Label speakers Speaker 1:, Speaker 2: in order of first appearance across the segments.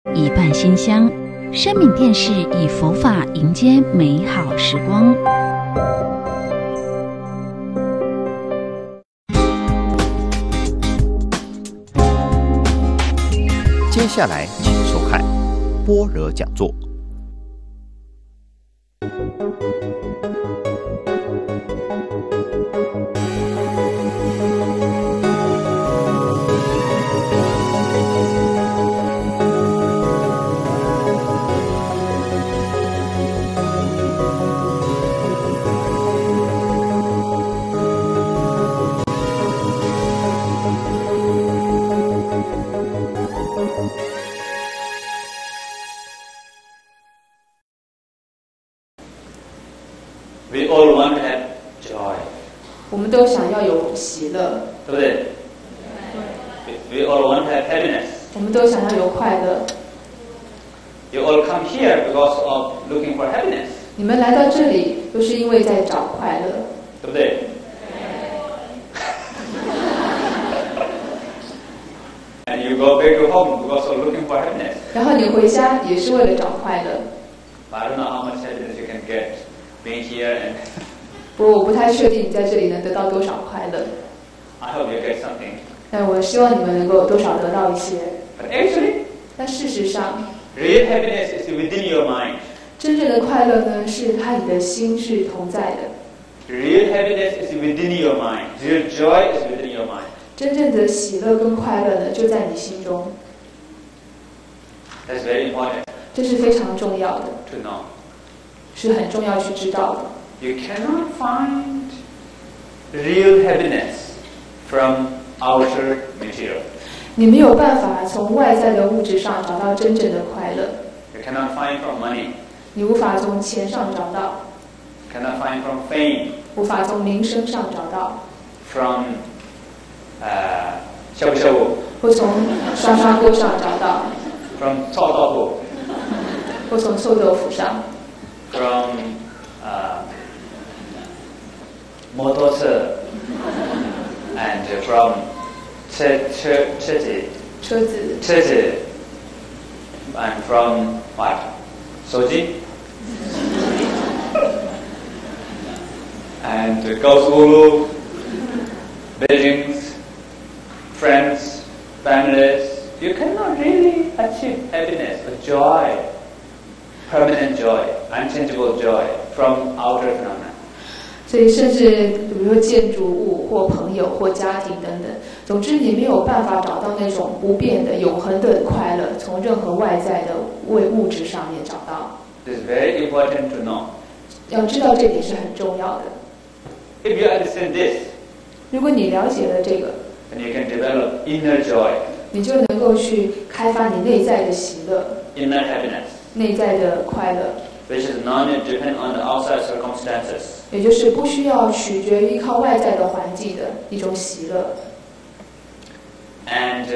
Speaker 1: 一半馨香，生命电视以佛法迎接美好时光。
Speaker 2: 接下来请收看般若讲座。
Speaker 3: We all want to have joy.
Speaker 4: 我们都想要有喜乐，
Speaker 3: 对不对？ We all want to have happiness.
Speaker 4: 我们都想要有快乐。
Speaker 3: You all come here because of looking for happiness.
Speaker 4: 你们来到这里都是因为在找快乐，
Speaker 3: 对不对？ And you go back to home because of looking for happiness.
Speaker 4: 然后你回家也是为了找快乐。
Speaker 3: But I don't know how much happiness you can get being here, and
Speaker 4: 不过我不太确定你在这里能得到多少快乐，
Speaker 3: I hope you get something.
Speaker 4: 但我希望你们能够多少得到一些。
Speaker 3: But actually,
Speaker 4: 但事实上，
Speaker 3: real happiness is within your mind.
Speaker 4: 真正的快乐呢，是和你的心是同在的。
Speaker 3: Real happiness is within your mind. Real joy is within your mind.
Speaker 4: 真正的喜乐跟快乐呢，就在你心中，
Speaker 3: That's very important
Speaker 4: 这是非常重要的，
Speaker 3: to know.
Speaker 4: 是很重要去知道的。
Speaker 3: You cannot find real happiness from outer material.
Speaker 4: 你没有办法从外在的物质上找到真正的快乐，
Speaker 3: You cannot find from money.
Speaker 4: 你无法从钱上找到，
Speaker 3: You cannot find from fame.
Speaker 4: 无法从名声上找到，
Speaker 3: From 呷哺呷哺.
Speaker 4: 或从刷刷锅上找到，
Speaker 3: From 臭豆腐.
Speaker 4: 或从臭豆腐上，
Speaker 3: From 摩托车 and from 车子 and from what? 手机 and 高速公路 buildings, friends, families. You cannot really achieve happiness or joy, permanent joy, unchangeable joy from outer phenomena.
Speaker 4: 所以甚至比如说建筑物或朋友或家庭等等，总之你没有办法找到那种不变的永恒的快乐，从任何外在的物质上面找到。
Speaker 3: This is very important to know.
Speaker 4: 要知道这点是很重要的。
Speaker 3: If you understand this,
Speaker 4: 如果你了解了这个，
Speaker 3: then you can develop inner joy,
Speaker 4: 你就能够去开发你内在的喜乐、
Speaker 3: inner happiness,
Speaker 4: 内在的快乐，
Speaker 3: which is not dependent on the outside circumstances.
Speaker 4: 也就是不需要取决于靠外在的环境的一种喜乐。
Speaker 3: And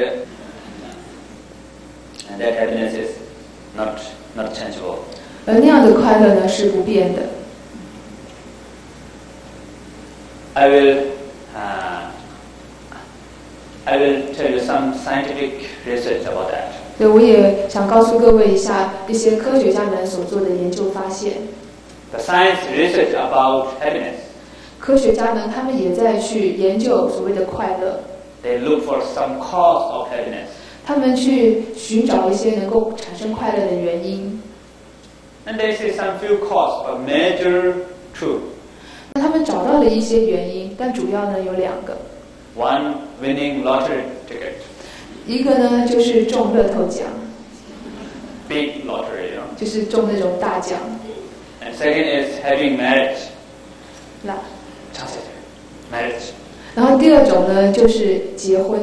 Speaker 3: that happiness is not changeable.
Speaker 4: 而那样的快乐呢，是不变的。
Speaker 3: I will tell you some scientific research about that.
Speaker 4: 所以我也想告诉各位一下一些科学家们所做的研究发现。
Speaker 3: The science research about happiness.
Speaker 4: 科学家呢，他们也在去研究所谓的快乐，
Speaker 3: They look for some cause of happiness.
Speaker 4: 他们去寻找一些能够产生快乐的原因。
Speaker 3: And they see some few causes, but major two.
Speaker 4: 那他们找到了一些原因，但主要呢有两个。
Speaker 3: One, winning lottery ticket.
Speaker 4: 一个呢就是中乐透奖，
Speaker 3: Big lottery, you know.
Speaker 4: 就是中那种大奖。
Speaker 3: And second is having marriage.
Speaker 4: 那
Speaker 3: Marriage.
Speaker 4: 然后第二种呢就是结婚。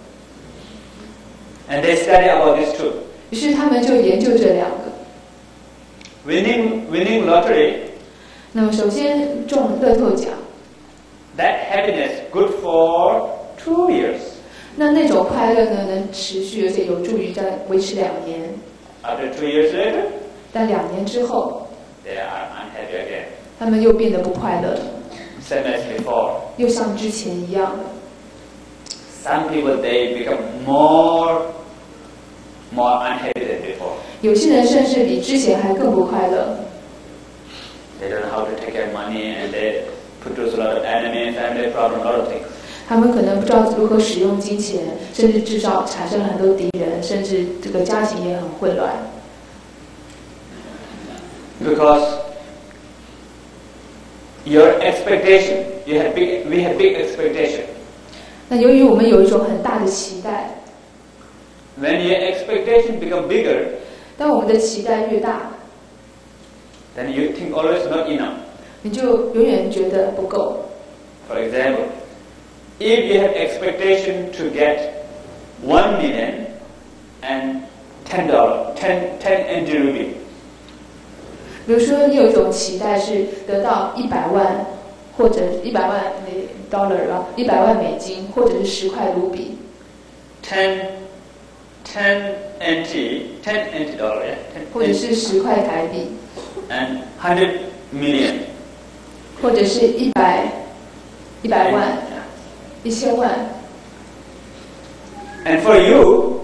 Speaker 3: And they study about these two.
Speaker 4: 于是他们就研究这两个。
Speaker 3: Winning lottery.
Speaker 4: 那么首先中乐透奖，
Speaker 3: That happiness good for 2 years.
Speaker 4: 那种快乐呢能持续，而且有助于在维持2年。
Speaker 3: After 2 years later,
Speaker 4: 但2年之后，
Speaker 3: they are unhappy again.
Speaker 4: 他们又变得不快乐了，
Speaker 3: Same as before.
Speaker 4: 又像之前一样了。
Speaker 3: Some people they become more unhappy than before.
Speaker 4: 有些人甚至比之前还更不快乐。
Speaker 3: They don't know how to take care of money, and they produce a lot of enemy, family problem, a lot of things.
Speaker 4: 他们可能不知道如何使用金钱，甚至产生了很多敌人，甚至这个家庭也很混乱。
Speaker 3: Because your expectation, we have big expectation.
Speaker 4: 那由于我们有一种很大的期待，
Speaker 3: When your expectation become bigger,
Speaker 4: 当我们的期待越大，
Speaker 3: then you think always not enough.
Speaker 4: 你就永遠覺得不夠。
Speaker 3: For example, if you have expectation to get 1 million and $10, 10 NT rupee.
Speaker 4: 比如說，你有一種期待是得到100萬，或者100萬$吧，100萬美金，或者是10塊盧比。
Speaker 3: 10 NT dollar, yeah.
Speaker 4: 或者是10塊台幣。
Speaker 3: And 100 million.
Speaker 4: 或者是100萬，1000萬。
Speaker 3: And for you,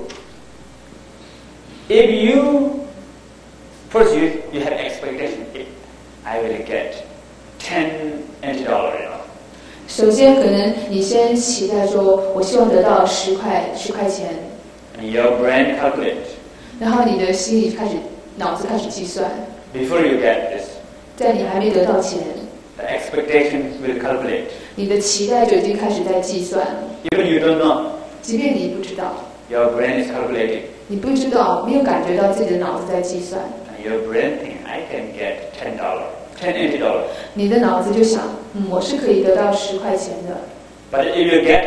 Speaker 3: if you first you have expectation, I will get 10 NT dollar.
Speaker 4: 首先，可能你先期待说，我希望得到10塊錢。
Speaker 3: And your brain calculate.
Speaker 4: 然後你的心裡腦子開始計算。
Speaker 3: Before you get this.
Speaker 4: 在你還沒得到錢。
Speaker 3: The expectations will calculate.
Speaker 4: 你的期待就已經開始在計算了。
Speaker 3: Even you don't know.
Speaker 4: 即便你不知道。
Speaker 3: Your brain is calculating.
Speaker 4: 你不知道，沒有感覺到自己的腦子在計算。
Speaker 3: And your brain think I can get $10, 10 NT dollar.
Speaker 4: 你的腦子就想，我是可以得到10塊錢的。
Speaker 3: But if you get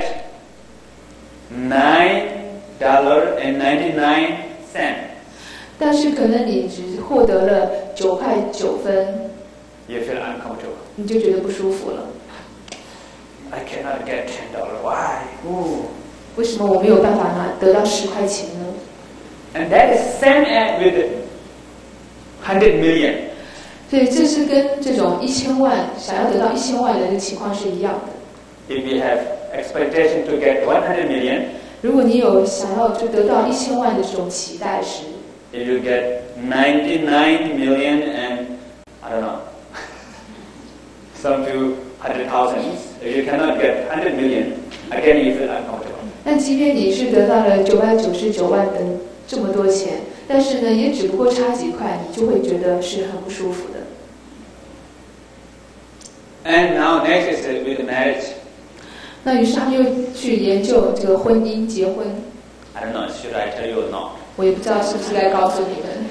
Speaker 3: $9.99.
Speaker 4: 但是可能你只獲得了9塊9分。
Speaker 3: You feel uncomfortable.
Speaker 4: 你就覺得不舒服了。
Speaker 3: I cannot get $10. Why? Ooh.
Speaker 4: 為什麼我沒有辦法得到10塊錢呢？
Speaker 3: And that is same as with 100 million.
Speaker 4: 所以這是跟這種1000萬想要得到1000萬人的情況是一樣的。
Speaker 3: If you have expectation to get 100 million,
Speaker 4: 如果你有想要就得到1000萬的這種期待時
Speaker 3: if you get 99 million and I don't know, some few 100,000, if you cannot get 100 million, again you feel uncomfortable.
Speaker 4: 但即便你是得到了999萬等這麼多錢，但是呢，也只不過差幾塊，你就會覺得是很不舒服的。
Speaker 3: And now next is with marriage.
Speaker 4: 那於是他們又去研究這個婚姻結婚。
Speaker 3: I don't know, should I tell you or not?
Speaker 4: 我也不知道是不是該告訴你們。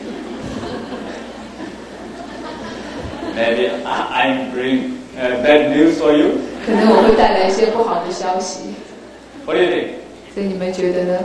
Speaker 3: Maybe I bring bad news for you.
Speaker 4: 可能我會帶來一些不好的消息。
Speaker 3: What do you think?
Speaker 4: 所以你們覺得呢？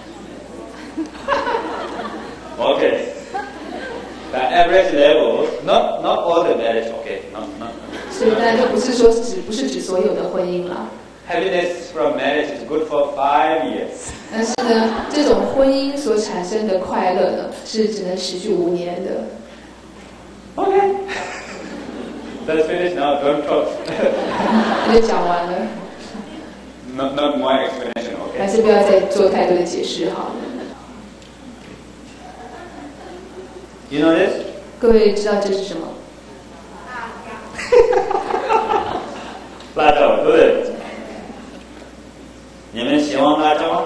Speaker 3: Okay. The average level, not all the marriage. Okay, not.
Speaker 4: 所以當然就不是說不是指所有的婚姻啦。
Speaker 3: Happiness from marriage is good for 5 years.
Speaker 4: 但是呢，這種婚姻所產生的快樂呢，是只能持續5年的。
Speaker 3: Okay. That's finished now. Don't talk.
Speaker 4: 那就講完了。
Speaker 3: Not more explanation.
Speaker 4: 還
Speaker 3: Okay.
Speaker 4: 是不要再做太多的解釋好了。
Speaker 3: You know this?
Speaker 4: 各位知道這是什麼？
Speaker 3: 辣椒，对不对？你們喜歡辣椒嗎？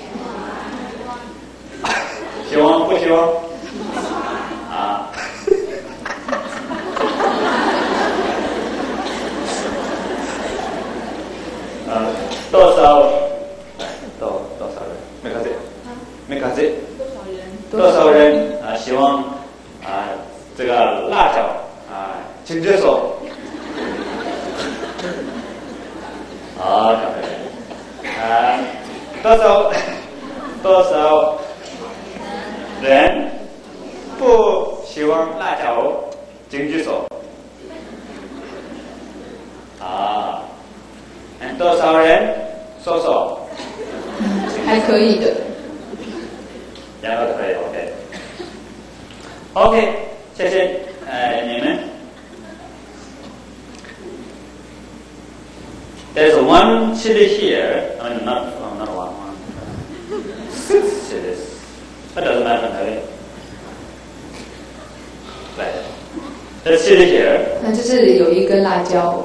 Speaker 3: 喜歡不喜歡？啊？多少人？沒卡子。多少人啊？希望啊這個辣椒啊，請舉手。好，多少人不喜歡辣椒，請舉手。啊，多少人說手？
Speaker 4: 還可以的。
Speaker 3: 兩個都可以 ，OK。謝謝你們。There's one chili here. I mean, not one. 6 chilies. That doesn't matter, right? Let's see it here.
Speaker 4: 那这里有一根辣椒，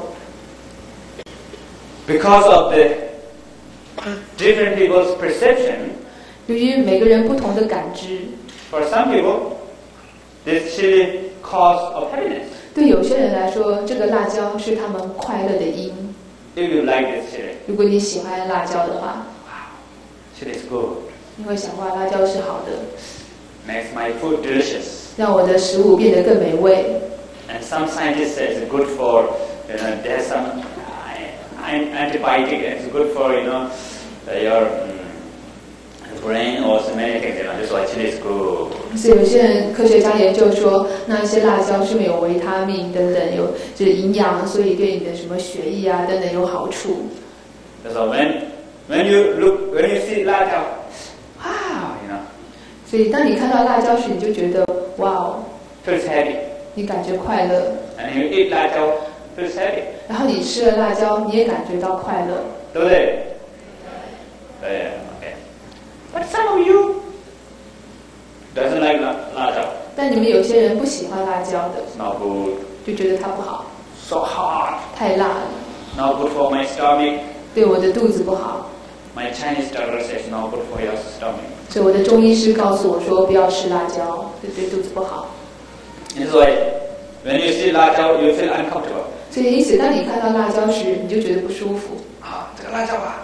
Speaker 3: Because of the different people's perception,
Speaker 4: 由于每个人不同的感知，
Speaker 3: for some people, this chili cause of happiness.
Speaker 4: 对有些人来说，这个辣椒是他们快乐的因。
Speaker 3: If you like this chili,
Speaker 4: 如果你喜欢辣椒的话，
Speaker 3: chili is good.
Speaker 4: 你会想哇，辣椒是好的，
Speaker 3: Makes my food delicious.
Speaker 4: 让我的食物变得更美味。
Speaker 3: And some scientists say it's good for, there's some antibiotic. It's good for, your brain or so many things. That's why chili is good.
Speaker 4: 所以有些人科学家研究说，那一些辣椒是没有维他命等等，有就是营养，所以对你的什么血液啊等等有好处。
Speaker 3: That's why when you see 辣椒, wow,
Speaker 4: 所以当你看到辣椒时，你就觉得哇哦，
Speaker 3: feels happy.
Speaker 4: 你感觉快乐。
Speaker 3: And you eat 辣椒, feels happy.
Speaker 4: 然后你吃了辣椒，你也感觉到快乐。
Speaker 3: 对不对？对 okay. But some of you doesn't like 辣椒.
Speaker 4: 但你们有些人不喜欢辣椒的，
Speaker 3: It's not good.
Speaker 4: 就觉得它不好，
Speaker 3: So hot.
Speaker 4: 太辣了，
Speaker 3: Not good for my stomach.
Speaker 4: 对我的肚子不好。
Speaker 3: My Chinese doctor says not good for your stomach.
Speaker 4: 所以我的中医师告诉我说，不要吃辣椒，对肚子不好。
Speaker 3: This is why when you see 辣椒, you feel uncomfortable.
Speaker 4: 所以因此，当你看到辣椒时，你就觉得不舒服，
Speaker 3: 这个辣椒啊。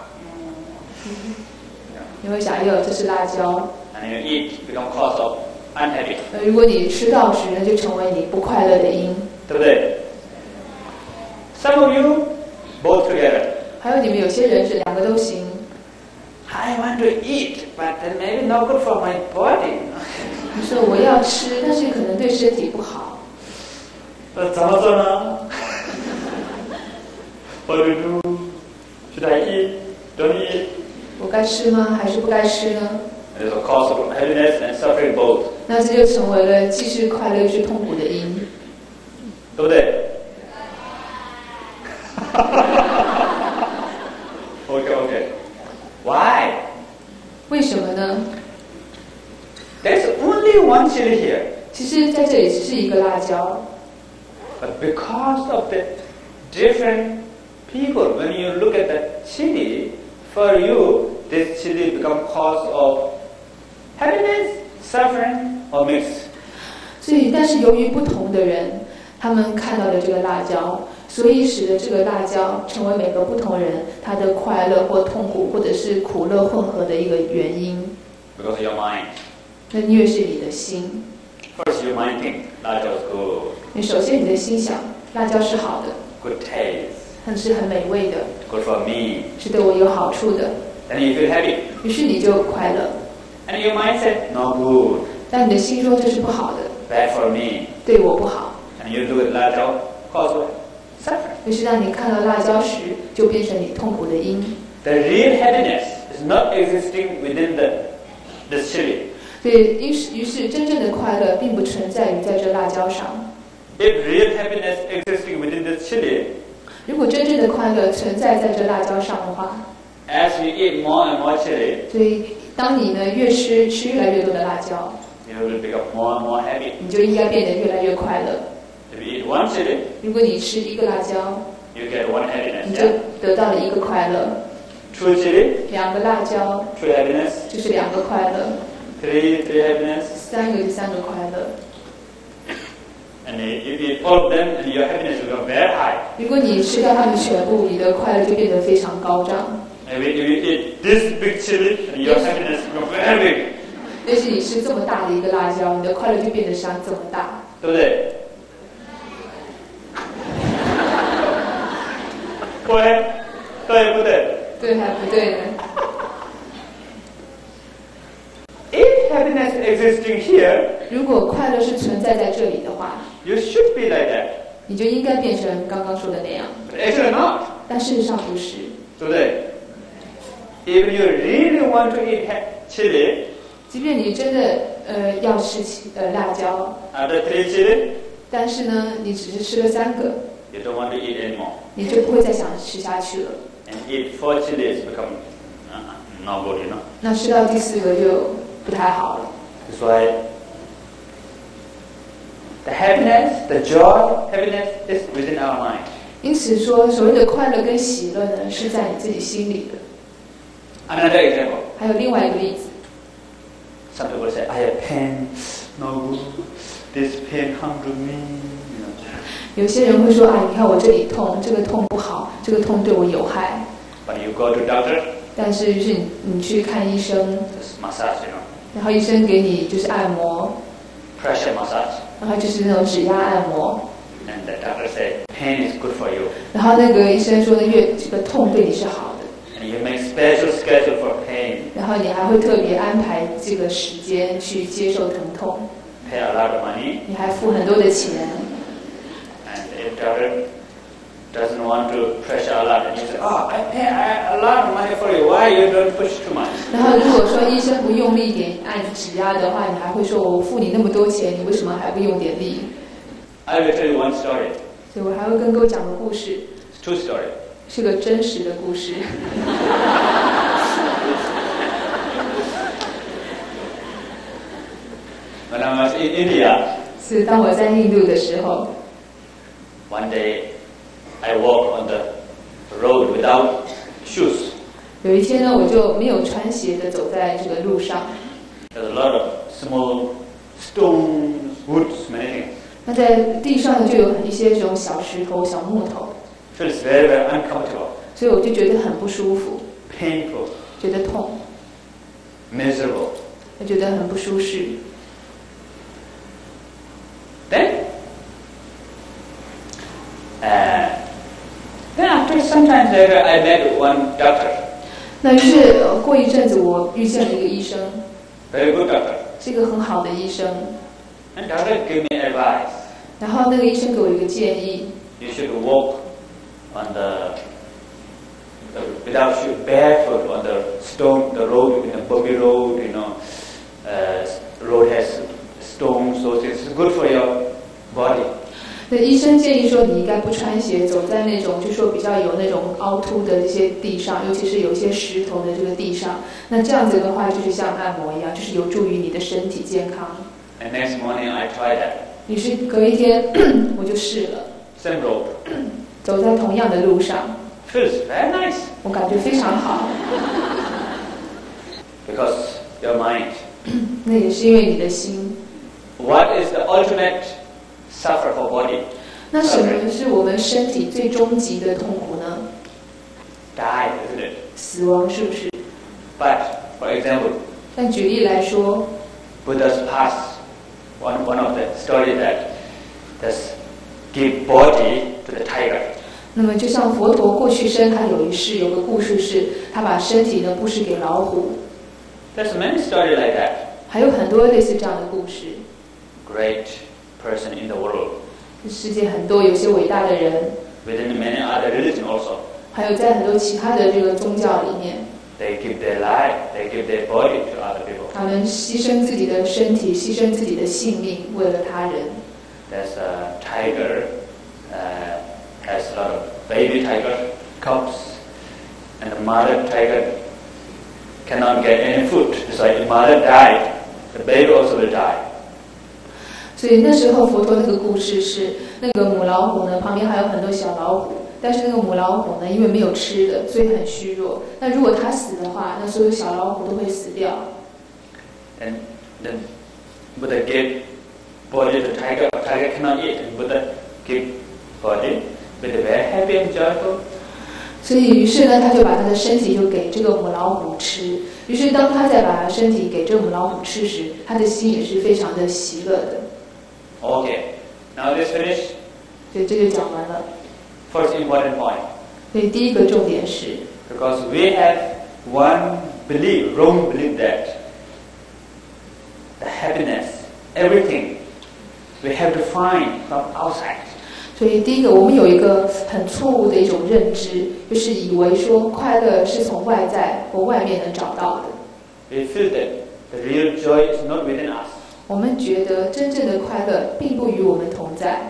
Speaker 4: 你会想，哎呦，这是辣椒。
Speaker 3: And you eat become cause of unhappy.
Speaker 4: 如果你吃到时呢，就成为你不快乐的因。
Speaker 3: 对不对 Some of you both together.
Speaker 4: 还有你们有些人是两个都行。
Speaker 3: I want to eat, but then maybe not good for my body.
Speaker 4: 你说我要吃，但是可能对身体不好。
Speaker 3: 怎么做呢 What to do? Should I eat? Don't eat?
Speaker 4: 我该吃吗？还是不该吃呢？
Speaker 3: It is a cause of happiness and suffering both.
Speaker 4: 那这就成为了既是快乐又是痛苦的因。
Speaker 3: 对不对 Okay. Why?
Speaker 4: 为什么呢？
Speaker 3: There's only one chili here.
Speaker 4: 其实在这里只是一个辣椒，
Speaker 3: But because of the different people, when you look at the chili, for you, this chili become cause of happiness, suffering, or mix.
Speaker 4: 所以但是由于不同的人，他们看到的这个辣椒，所以使得这个辣椒成为每个不同人他的快乐或痛苦或者是苦乐混合的一个原因。
Speaker 3: Because of your mind.
Speaker 4: 那因为是你的心，
Speaker 3: First, your mind think, 辣椒 is good,
Speaker 4: 你首先你的心想，辣椒是好的，
Speaker 3: good taste,
Speaker 4: 它是很美味的，
Speaker 3: good for me.
Speaker 4: 是对我有好处的，
Speaker 3: Then you feel happy.
Speaker 4: 于是你就快乐。
Speaker 3: And your mind said, no good,
Speaker 4: 但你的心说这是不好的，
Speaker 3: bad for me.
Speaker 4: 对我不好，
Speaker 3: And you look at 辣椒, cause of suffering.
Speaker 4: 于是当你看到辣椒时，就变成你痛苦的因。
Speaker 3: The real happiness is not existing within this chili.
Speaker 4: 所以于是真正的快乐并不存在于在这辣椒上。
Speaker 3: If real happiness existing within this chili,
Speaker 4: 如果真正的快乐存在在这辣椒上的话，
Speaker 3: as you eat more and more chili,
Speaker 4: 所以当你呢越吃越来越多的辣椒，
Speaker 3: you will become more and more happy.
Speaker 4: 你就应该变得越来越快乐。
Speaker 3: If you eat one chili,
Speaker 4: 如果你吃一个辣椒，
Speaker 3: you get one happiness.
Speaker 4: 你就
Speaker 3: Yeah?
Speaker 4: 得到了一个快乐；
Speaker 3: Two chili,
Speaker 4: 两个辣椒
Speaker 3: two happiness.
Speaker 4: 就是两个快乐；
Speaker 3: Three happiness.
Speaker 4: 三个就三个快乐。
Speaker 3: And you eat all of them, and your happiness will become very high.
Speaker 4: 如果你吃掉它们全部，你的快乐就变得非常高涨。
Speaker 3: And if you eat this big chili, and your happiness will become very big.
Speaker 4: 但是你吃这么大的一个辣椒，你的快乐就变得像这么大。
Speaker 3: 对不对？对不对？
Speaker 4: 对还不对呢？
Speaker 3: If happiness existing here,
Speaker 4: 如果快乐是存在在这里的话，
Speaker 3: you should be like that.
Speaker 4: 你就应该变成刚刚说的那样。
Speaker 3: But actually not.
Speaker 4: 但事实上不是。
Speaker 3: 对不对 If you really want to eat chili,
Speaker 4: 即便你真的要吃辣椒，
Speaker 3: after 3 chili,
Speaker 4: 但是呢，你只是吃了3个，
Speaker 3: you don't want to eat anymore.
Speaker 4: 你就不会再想吃下去了。
Speaker 3: And eat 4 chilies become not good, you know.
Speaker 4: 那吃到第4个就不太好了。
Speaker 3: That's why The happiness, the joy, happiness is within our mind.
Speaker 4: 因此说，所谓的快乐跟喜乐呢，是在你自己心里的。
Speaker 3: Another example.
Speaker 4: 还有另外一个例子，
Speaker 3: Some people say, I have pain, no good. This pain harm to me.
Speaker 4: 有些人会说，你看我这里痛，这个痛不好，这个痛对我有害。
Speaker 3: But you go to doctor,
Speaker 4: 但是于是你去看医生，
Speaker 3: just massage,
Speaker 4: 然后医生给你就是按摩，
Speaker 3: pressure massage.
Speaker 4: 然后就是那种指压按摩，
Speaker 3: And the doctor say, pain is good for you.
Speaker 4: 然后那个医生说这个痛对你是好的，
Speaker 3: And you make special schedule for pain.
Speaker 4: 然后你还会特别安排这个时间去接受疼痛，
Speaker 3: Pay a lot of money.
Speaker 4: 你还付很多的钱。
Speaker 3: And if doctor doesn't want to pressure a lot, and you say, I pay a lot of money for you. Why you don't push too much?
Speaker 4: 然后如果说医生不用力点按指压的话，你还会说我付你那么多钱，你为什么还不用点力？
Speaker 3: I will tell you one story.
Speaker 4: 所以我还会跟各位讲个故事，
Speaker 3: It's true story.
Speaker 4: 是个真实的故事。
Speaker 3: When I was in India,
Speaker 4: 是当我在印度的时候，
Speaker 3: one day I walked on the road without shoes.
Speaker 4: 有一天呢，我就没有穿鞋的走在这个路上。
Speaker 3: There's a lot of small stones, woods, many things.
Speaker 4: 那在地上呢，就有一些这种小石头、小木头，
Speaker 3: Feels very, very uncomfortable,
Speaker 4: 所以我就觉得很不舒服，
Speaker 3: painful,
Speaker 4: 觉得痛，
Speaker 3: miserable.
Speaker 4: 我觉得很不舒适。
Speaker 3: Then after some time later, I met one doctor,
Speaker 4: 那于是过一阵子，我遇见了一个医生，
Speaker 3: very good doctor.
Speaker 4: 是一个很好的医生。
Speaker 3: And doctor gave me advice.
Speaker 4: 然后那个医生给我一个建议，
Speaker 3: You should walk on the without shoe, barefoot on the stone, the road, bumpy road, road has stones, so it's good for your body.
Speaker 4: 那医生建议说，你应该不穿鞋，走在那种就说比较有那种凹凸的这些地上，尤其是有一些石头的这个地上。那这样子的话，就是像按摩一样，就是有助于你的身体健康。
Speaker 3: And next morning I tried that.
Speaker 4: 于是隔一天我就试了，
Speaker 3: Same road.
Speaker 4: 走在同样的路上，
Speaker 3: Feels very nice
Speaker 4: 我感觉非常好。
Speaker 3: because your mind.
Speaker 4: 那也是因为你的心。
Speaker 3: What is the ultimate suffer for body?
Speaker 4: 那什么是我们身体最终极的痛苦呢？
Speaker 3: Die, isn't it?
Speaker 4: 死亡，是不是？
Speaker 3: But for example,
Speaker 4: 但举例来说，
Speaker 3: Buddha's past one of the story that just give body to the tiger.
Speaker 4: 那么就像佛陀过去生，他有个故事是，他把身体呢布施给老虎。
Speaker 3: There's many stories like that.
Speaker 4: 还有很多类似这样的故事。
Speaker 3: Great person in the world.
Speaker 4: 世界很多有些伟大的人，
Speaker 3: Within many other religions also.
Speaker 4: 还有在很多其他的这个宗教里面，
Speaker 3: They give their life, they give their body to other people.
Speaker 4: 他们牺牲自己的身体，牺牲自己的性命，为了他人。
Speaker 3: There's a tiger, has a lot of baby tiger, cubs, and the mother tiger cannot get any food. So if the mother died, the baby also will die.
Speaker 4: 所以那时候佛陀那个故事是，那个母老虎呢旁边还有很多小老虎，但是那个母老虎呢因为没有吃的，所以很虚弱。那如果它死的话，那所有小老虎都会死掉。
Speaker 3: And then Buddha gave body to tiger. Tiger cannot eat. And Buddha gave body with a very happy and joyful.
Speaker 4: 所以于是呢，他就把他的身体就给这个母老虎吃。于是当他再把身体给这个母老虎吃时，他的心也是非常的喜乐的。
Speaker 3: Okay, now this finish.
Speaker 4: 所以这就讲完了。
Speaker 3: First important point.
Speaker 4: 所以第一个重点是，
Speaker 3: Because we have one belief, wrong belief that the happiness, everything, we have to find from outside.
Speaker 4: 所以第一个我们有一个很错误的一种认知，就是以为说快乐是从外在或外面能找到的。
Speaker 3: We feel that the real joy is not within us.
Speaker 4: 我们觉得真正的快乐并不与我们同在，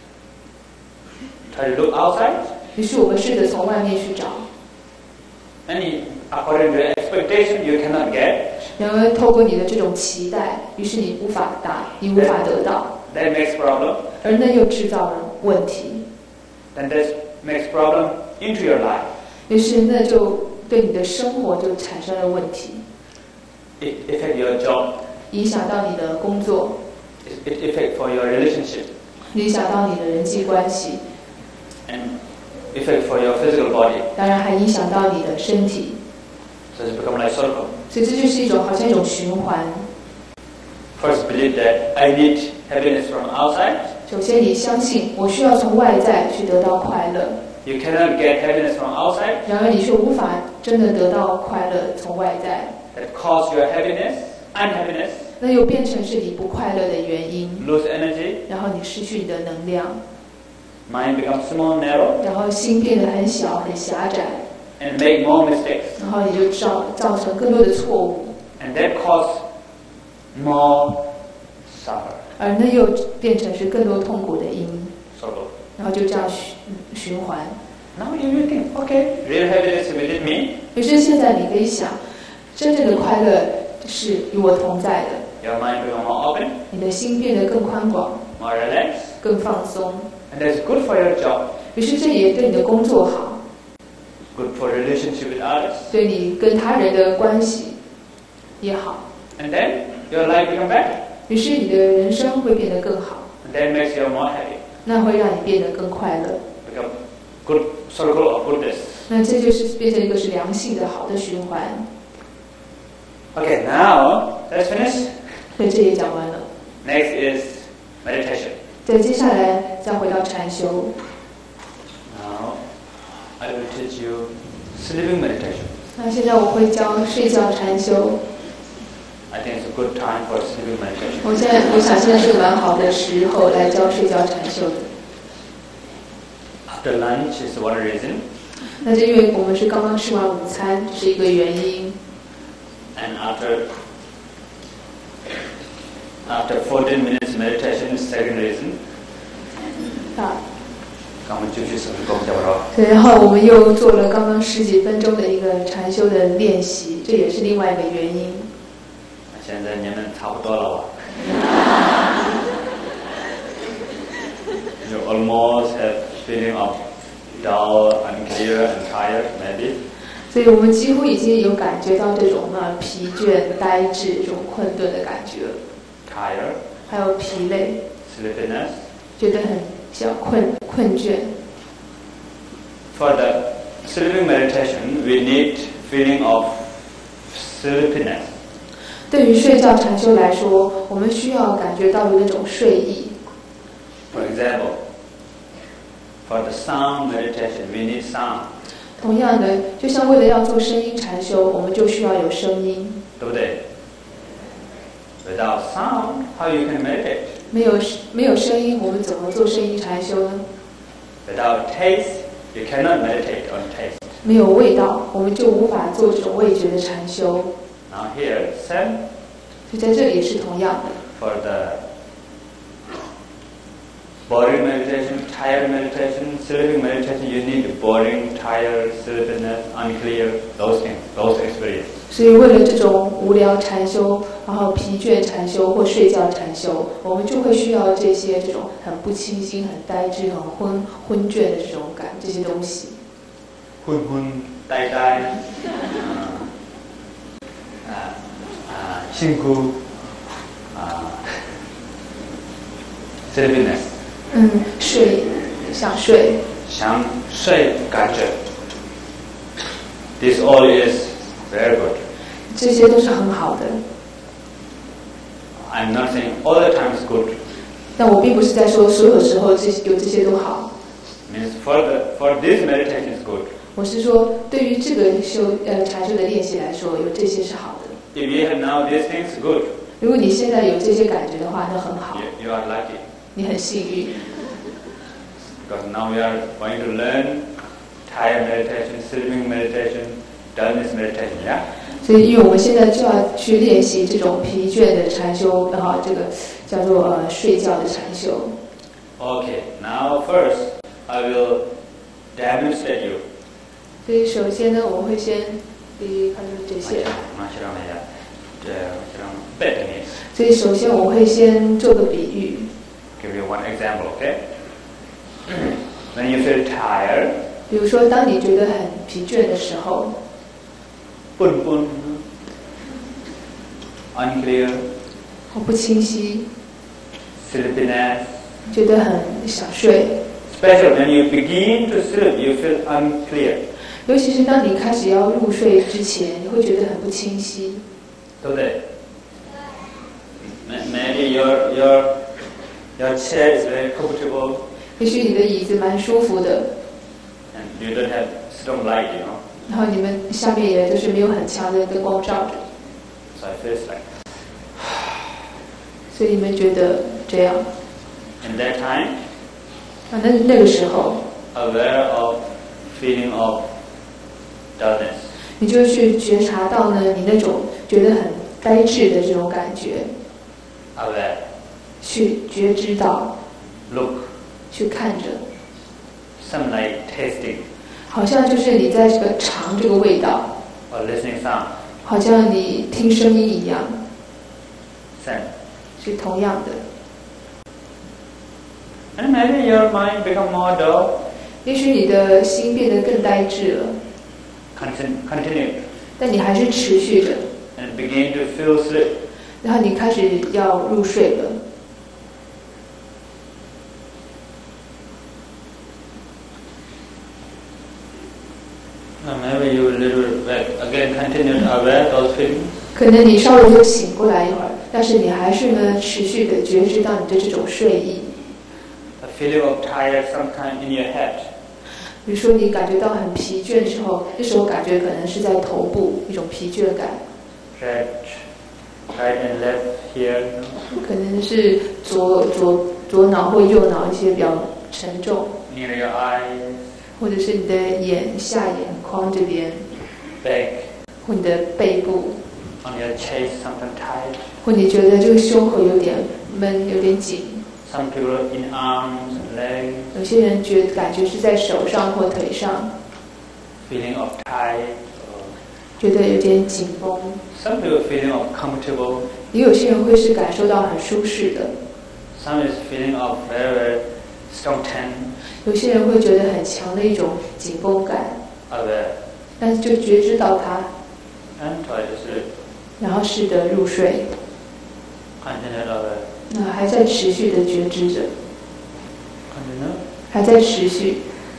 Speaker 3: Try to look outside,
Speaker 4: 于是我们试着从外面去找，
Speaker 3: and according to your expectation, you cannot get.
Speaker 4: 然而透过你的这种期待，于是你无法得到。
Speaker 3: that makes problem.
Speaker 4: 而那又制造了问题，
Speaker 3: Then this makes problem into your life.
Speaker 4: 于是那就对你的生活就产生了问题，
Speaker 3: It affect your job.
Speaker 4: 影响到你的工作，
Speaker 3: It affect for your relationship.
Speaker 4: 影响到你的人际关系，
Speaker 3: And affect for your physical body.
Speaker 4: 当然还影响到你的身体，
Speaker 3: So it's become like circle.
Speaker 4: 所以这就是一种好像一种循环。
Speaker 3: First believe that I need happiness from outside.
Speaker 4: 首先，你相信我需要从外在去得到快乐，
Speaker 3: You cannot get happiness from outside.
Speaker 4: 然而你却无法真的得到快乐从外在，
Speaker 3: That cause your happiness, unhappiness,
Speaker 4: 那又变成是你不快乐的原因，
Speaker 3: lose energy,
Speaker 4: 然后你失去你的能量，
Speaker 3: mind becomes small, narrow,
Speaker 4: 然后心变得很小很狭窄，
Speaker 3: and make more mistakes.
Speaker 4: 然后你就造成更多的错误，
Speaker 3: And that cause more suffer.
Speaker 4: 而那又变成是更多痛苦的因，
Speaker 3: Circle.
Speaker 4: 然后就这样循环。
Speaker 3: Now you will think, okay, real happiness is within me.
Speaker 4: 于是现在你可以想，真正的快乐是与我同在的，
Speaker 3: Your mind becomes more open,
Speaker 4: 你的心变得更宽广、
Speaker 3: more relaxed,
Speaker 4: 更放松，
Speaker 3: and that's good for your job,
Speaker 4: 于是这也对你的工作好，
Speaker 3: good for relationship with others,
Speaker 4: 对你跟他人的关系也好，
Speaker 3: and then your life becomes better,
Speaker 4: 于是你的人生会变得更好，
Speaker 3: and that makes you more happy.
Speaker 4: 那会让你变得更快乐。
Speaker 3: Become good circle of goodness.
Speaker 4: 那这就是变成一个是良性的好的循环。
Speaker 3: Okay, now let's finish.
Speaker 4: 所以这也讲完了。
Speaker 3: Next is meditation.
Speaker 4: 再接下来再回到禅修。
Speaker 3: Now I will teach you sleeping meditation.
Speaker 4: 那现在我会教睡觉禅修。
Speaker 3: I think it's a good time for sleeping meditation.
Speaker 4: 我想现在是个蛮好的时候来教睡觉禅修的。
Speaker 3: After lunch is one reason,
Speaker 4: 那是因为我们是刚刚吃完午餐，这是一个原因。
Speaker 3: and after 14 minutes meditation is second reason.
Speaker 4: 啊，
Speaker 3: 我们继续成功叫不
Speaker 4: 对，然后我们又做了刚刚10几分钟的一个禅修的练习，这也是另外一个原因。
Speaker 3: 现在你们差不多了吧？ You almost have feeling of dull, unclear, and tired, maybe.
Speaker 4: 所以我们几乎已经有感觉到这种疲倦、呆滞、这种困顿的感觉了，
Speaker 3: Tired,
Speaker 4: 还有疲累，
Speaker 3: sleepiness.
Speaker 4: 觉得很小困倦。
Speaker 3: For the sleeping meditation, we need feeling of sleepiness.
Speaker 4: 对于睡觉禅修来说，我们需要感觉到有那种睡意。
Speaker 3: For example, for the sound meditation, we need sound.
Speaker 4: 同样的，就像为了要做声音禅修，我们就需要有声音。
Speaker 3: 对不对？ Without sound, how you can meditate?
Speaker 4: 没有声音，我们怎么做声音禅修呢？
Speaker 3: Without taste, you cannot meditate on taste.
Speaker 4: 没有味道，我们就无法做这种味觉的禅修。
Speaker 3: Now here, same
Speaker 4: 就在这里也是同样的。
Speaker 3: for the boring meditation, tired meditation, sleeping meditation, you need boring, tired, sleepiness, unclear, those things, those experiences.
Speaker 4: 所以为了这种无聊禅修，然后疲倦禅修或睡觉禅修，我们就会需要这种很不清新、很呆滞、很昏倦的这种这些东西。
Speaker 3: 昏呆呆，辛苦，sleepiness，
Speaker 4: 想睡，
Speaker 3: 想睡感觉。This all is very good.
Speaker 4: 这些都是很好的。
Speaker 3: I'm not saying all the time is good.
Speaker 4: 但我并不是在说所有时候有这些都好。
Speaker 3: Means for this meditation is good.
Speaker 4: 我是说，对于这个禅修的练习来说，有这些是好的。
Speaker 3: If you have now these things, good.
Speaker 4: 如果你现在有这些感觉的话，那很好，
Speaker 3: You are lucky.
Speaker 4: 你很幸运。
Speaker 3: Because now we are going to learn tired meditation, sleeping meditation, dullness meditation. Yeah.
Speaker 4: 所以，因为我们现在就要去练习这种疲倦的禅修，然后这个叫做睡觉的禅修。
Speaker 3: Okay. Now first, I will demonstrate you.
Speaker 4: 所以，首先呢，我会先看这些。所以，首先我会先做个比喻。
Speaker 3: Give you one example, okay? When you feel tired,
Speaker 4: 比如说，当你觉得很疲倦的时候，
Speaker 3: pun, unclear,
Speaker 4: 或不清晰，
Speaker 3: sleepiness.
Speaker 4: 觉得很想睡。
Speaker 3: Especially when you begin to sleep, you feel unclear.
Speaker 4: 尤其是当你开始要入睡之前，你会觉得很不清晰。
Speaker 3: So that maybe your chair is very comfortable
Speaker 4: 也许你的椅子蛮舒服的，
Speaker 3: and you don't have strong light, you know.
Speaker 4: 然后你们下面也就是没有很强的灯光照着，
Speaker 3: So it feels like.
Speaker 4: 所以你们觉得这样。
Speaker 3: In that time,
Speaker 4: 那个时候，
Speaker 3: aware of feeling of dullness.
Speaker 4: 你就去觉察到呢，你那种觉得很呆滞的这种感觉，
Speaker 3: Aware.
Speaker 4: 去觉知到，
Speaker 3: Look.
Speaker 4: 去看着，
Speaker 3: Some like tasting
Speaker 4: 好像就是你在这个尝这个味道，
Speaker 3: or listening sound.
Speaker 4: 好像你听声音一样，
Speaker 3: Same.
Speaker 4: 是同样的。
Speaker 3: And maybe your mind become more dull.
Speaker 4: 也许你的心变得更呆滞了，
Speaker 3: Continue.
Speaker 4: 但你还是持续着，
Speaker 3: And begin to feel sleep.
Speaker 4: 然后你开始要入睡了。
Speaker 3: Maybe you will little bit again continue aware those feelings.
Speaker 4: 可能你稍微就醒过来一会儿，但是你还是呢持续的觉知到你的这种睡意。
Speaker 3: A feeling of tired sometime in your head.
Speaker 4: 比如说你感觉到很疲倦的时候，这时候感觉可能是在头部一种疲倦感，
Speaker 3: Right and left here.
Speaker 4: 可能是左脑或右脑一些比较沉重，
Speaker 3: Near your eyes.
Speaker 4: 或者是你的下眼眶这边，
Speaker 3: Back.
Speaker 4: 或你的背部，
Speaker 3: On your chest sometimes tight.
Speaker 4: 或你觉得这个胸口有点闷，有点紧。
Speaker 3: Some people in arms and legs.
Speaker 4: 有些人感觉是在手上或腿上，
Speaker 3: Feeling of tight.
Speaker 4: 觉得有点紧绷。
Speaker 3: Some people feeling of comfortable.
Speaker 4: 也有些人会是感受到很舒适的，
Speaker 3: Some is feeling of very, very strong tension.
Speaker 4: 有些人会觉得很强的一种紧绷感，
Speaker 3: Aware.
Speaker 4: 但是就觉知到它，
Speaker 3: And try to sleep.
Speaker 4: 然后试着入睡，
Speaker 3: Continue aware.
Speaker 4: 那还在持续的觉知着，
Speaker 3: Continue.
Speaker 4: 还在持续。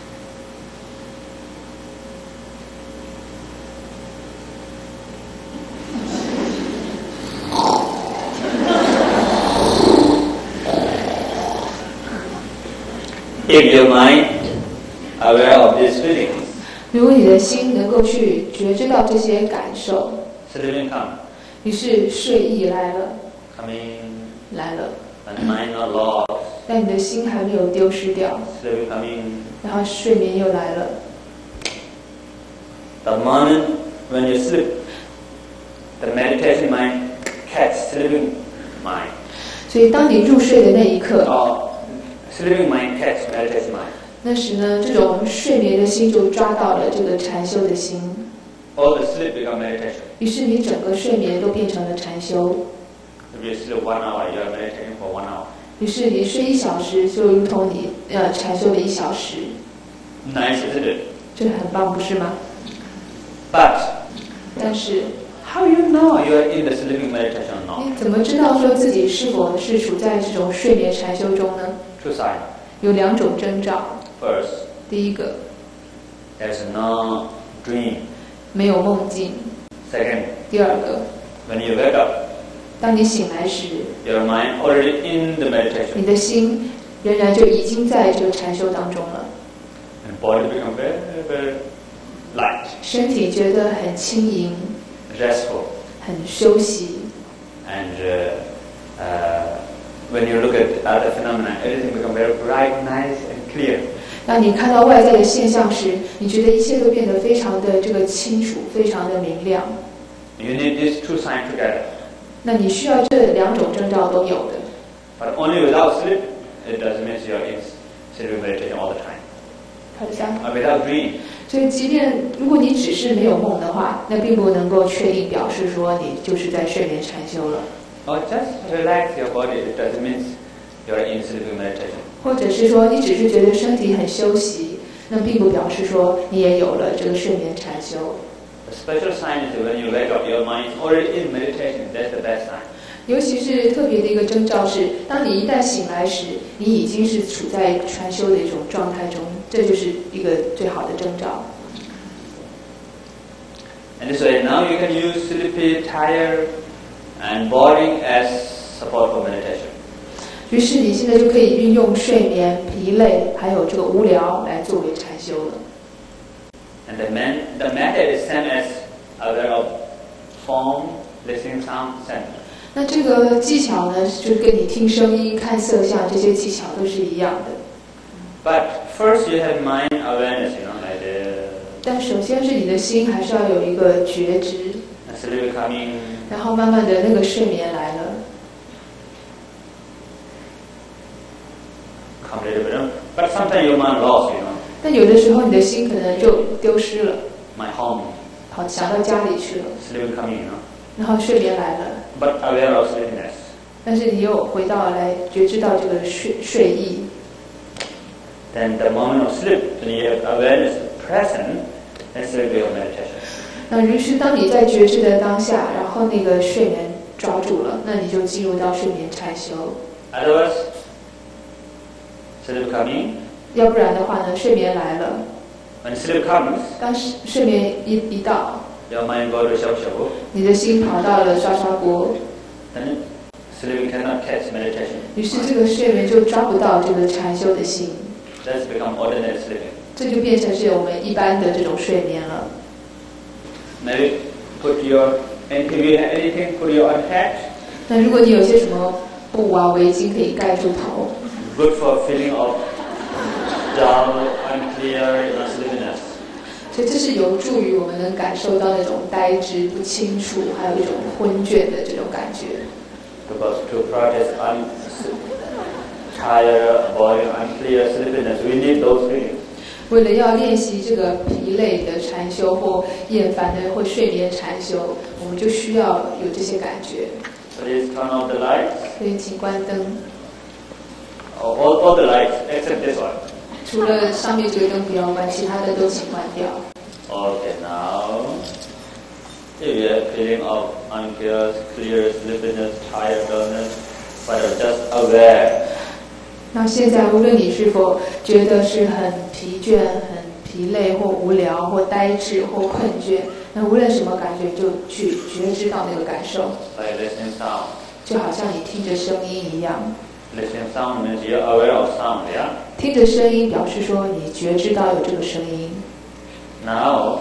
Speaker 3: If your mind aware of these feelings,
Speaker 4: 如果你的心能够去觉知到这些感受，
Speaker 3: sleeping come,
Speaker 4: 于是睡意来了，
Speaker 3: coming,
Speaker 4: 来了，
Speaker 3: and mind not lost,
Speaker 4: 但你的心还没有丢失掉，
Speaker 3: sleeping coming.
Speaker 4: 然后睡眠又来了。
Speaker 3: The moment when you sleep, the meditation mind catch sleeping mind.
Speaker 4: 所以当你入睡的那一刻，
Speaker 3: Or sleeping mind catch meditation mind.
Speaker 4: 那时呢，这种睡眠的心就抓到了这个禅修的心，
Speaker 3: All the sleep become meditation.
Speaker 4: 于是你整个睡眠都变成了禅修。
Speaker 3: If you sleep 1 hour, you are meditating for 1 hour.
Speaker 4: 于是你睡1小时，就如同你禅修的1小时，
Speaker 3: Nice, isn't it?
Speaker 4: 这很棒，不是吗？
Speaker 3: But
Speaker 4: 但是
Speaker 3: how you know you are in the sleeping meditation or not?
Speaker 4: 你怎么知道说自己是否是处在这种睡眠禅修中呢？
Speaker 3: Two signs.
Speaker 4: 有2种征兆。
Speaker 3: First,
Speaker 4: 第一个，
Speaker 3: there's no dream.
Speaker 4: 没有梦境；
Speaker 3: Second,
Speaker 4: 第二个，
Speaker 3: when you wake up,
Speaker 4: 当你醒来时，
Speaker 3: your mind already in the
Speaker 4: 你
Speaker 3: meditation.
Speaker 4: 的心仍然就已经在这个禅修当中了，
Speaker 3: And body become very, very light,
Speaker 4: 身体觉得很轻盈、
Speaker 3: restful.
Speaker 4: 很休息。
Speaker 3: And when you look at other phenomena, everything become very bright, nice and clear.
Speaker 4: 当你看到外在的现象时，你觉得一切都变得非常的这个清楚，非常的明亮。
Speaker 3: You need these two signs together.
Speaker 4: 那你需要这2种征兆都有的。
Speaker 3: But only without sleep, it doesn't mean you're in sleeping meditation all the time.
Speaker 4: 好的，
Speaker 3: Or without dream,
Speaker 4: 所以即便如果你只是没有梦的话，那并不能够确定表示说你就是在睡眠禅修了。
Speaker 3: or just relax your body, it doesn't mean you're in sleeping meditation.
Speaker 4: 或者是说你只是觉得身体很休息，那并不表示说你也有了这个睡眠禅修。
Speaker 3: The special sign is when you wake up, your mind is already in meditation. That's the best sign.
Speaker 4: 尤其是特别的一个征兆是，当你一旦醒来时，你已经是处在禅修的一种状态中，这就是一个最好的征兆。
Speaker 3: And this way, now you can use sleepy, tired, and boring as support for meditation.
Speaker 4: 于是你现在就可以运用睡眠、疲累，还有这个无聊来作为禅修了。
Speaker 3: And the method is same as aware of form, listening, sound, sense.
Speaker 4: 那这个技巧呢，就是跟你听声音、看色相这些技巧都是一样的。
Speaker 3: But first you have mind awareness, like the
Speaker 4: 但首先是你的心还是要有一个觉知，
Speaker 3: sleep coming.
Speaker 4: 然后慢慢的那个睡眠来了。
Speaker 3: Come a little bit, but sometimes your mind lost,
Speaker 4: 但有的时候你的心可能就丢失了，
Speaker 3: My home,
Speaker 4: 跑想到家里去了，
Speaker 3: sleep coming,
Speaker 4: 然后睡眠来了，
Speaker 3: but aware of sleepiness.
Speaker 4: 但是你又回到来觉知到这个睡意。
Speaker 3: Then the moment of sleep, when you have awareness present, that's the real meditation.
Speaker 4: 那于是当你在觉知的当下，然后那个睡眠抓住了，那你就进入到睡眠禅修。
Speaker 3: Otherwise, sleep coming.
Speaker 4: 要不然的话呢，睡眠来了，
Speaker 3: When sleep comes,
Speaker 4: 当睡眠一到，
Speaker 3: your mind goes to shabu.
Speaker 4: 你的心跑到了刷刷锅，
Speaker 3: Then sleep cannot catch meditation.
Speaker 4: 于是这个睡眠就抓不到这个禅修的心，
Speaker 3: That's become ordinary sleeping.
Speaker 4: 这就变成是我们一般的这种睡眠了。
Speaker 3: Maybe put your, if you have anything, put your head.
Speaker 4: 那如果你有些什么布啊、围巾可以盖住头，
Speaker 3: Good for feeling of dull, unclear, sleepiness.
Speaker 4: 所以这是有助于我们能感受到那种呆滞、不清楚，还有一种昏倦的这种感觉。
Speaker 3: Because to practice tired, boring, unclear sleepiness, we need those feelings.
Speaker 4: 为了要练习这个疲累的禅修或厌烦的或睡眠禅修，我们就需要有这些感觉。
Speaker 3: Please turn off the lights.
Speaker 4: 所以请关灯，
Speaker 3: All the lights except this one.
Speaker 4: 除了上面这个灯不要关，其他的都请关掉。
Speaker 3: Okay, now if you have feeling of unclear, clear, sleepiness, tired, dullness, but just aware.
Speaker 4: 那现在无论你是否觉得是很疲倦、很疲累或无聊或呆滞或困倦，那无论什么感觉，就去觉知到那个感受，
Speaker 3: Like listening sound.
Speaker 4: 就好像你听着声音一样。
Speaker 3: Listening sound means you're aware of sound, yeah?
Speaker 4: 听着声音表示说你觉知到有这个声音。
Speaker 3: Now,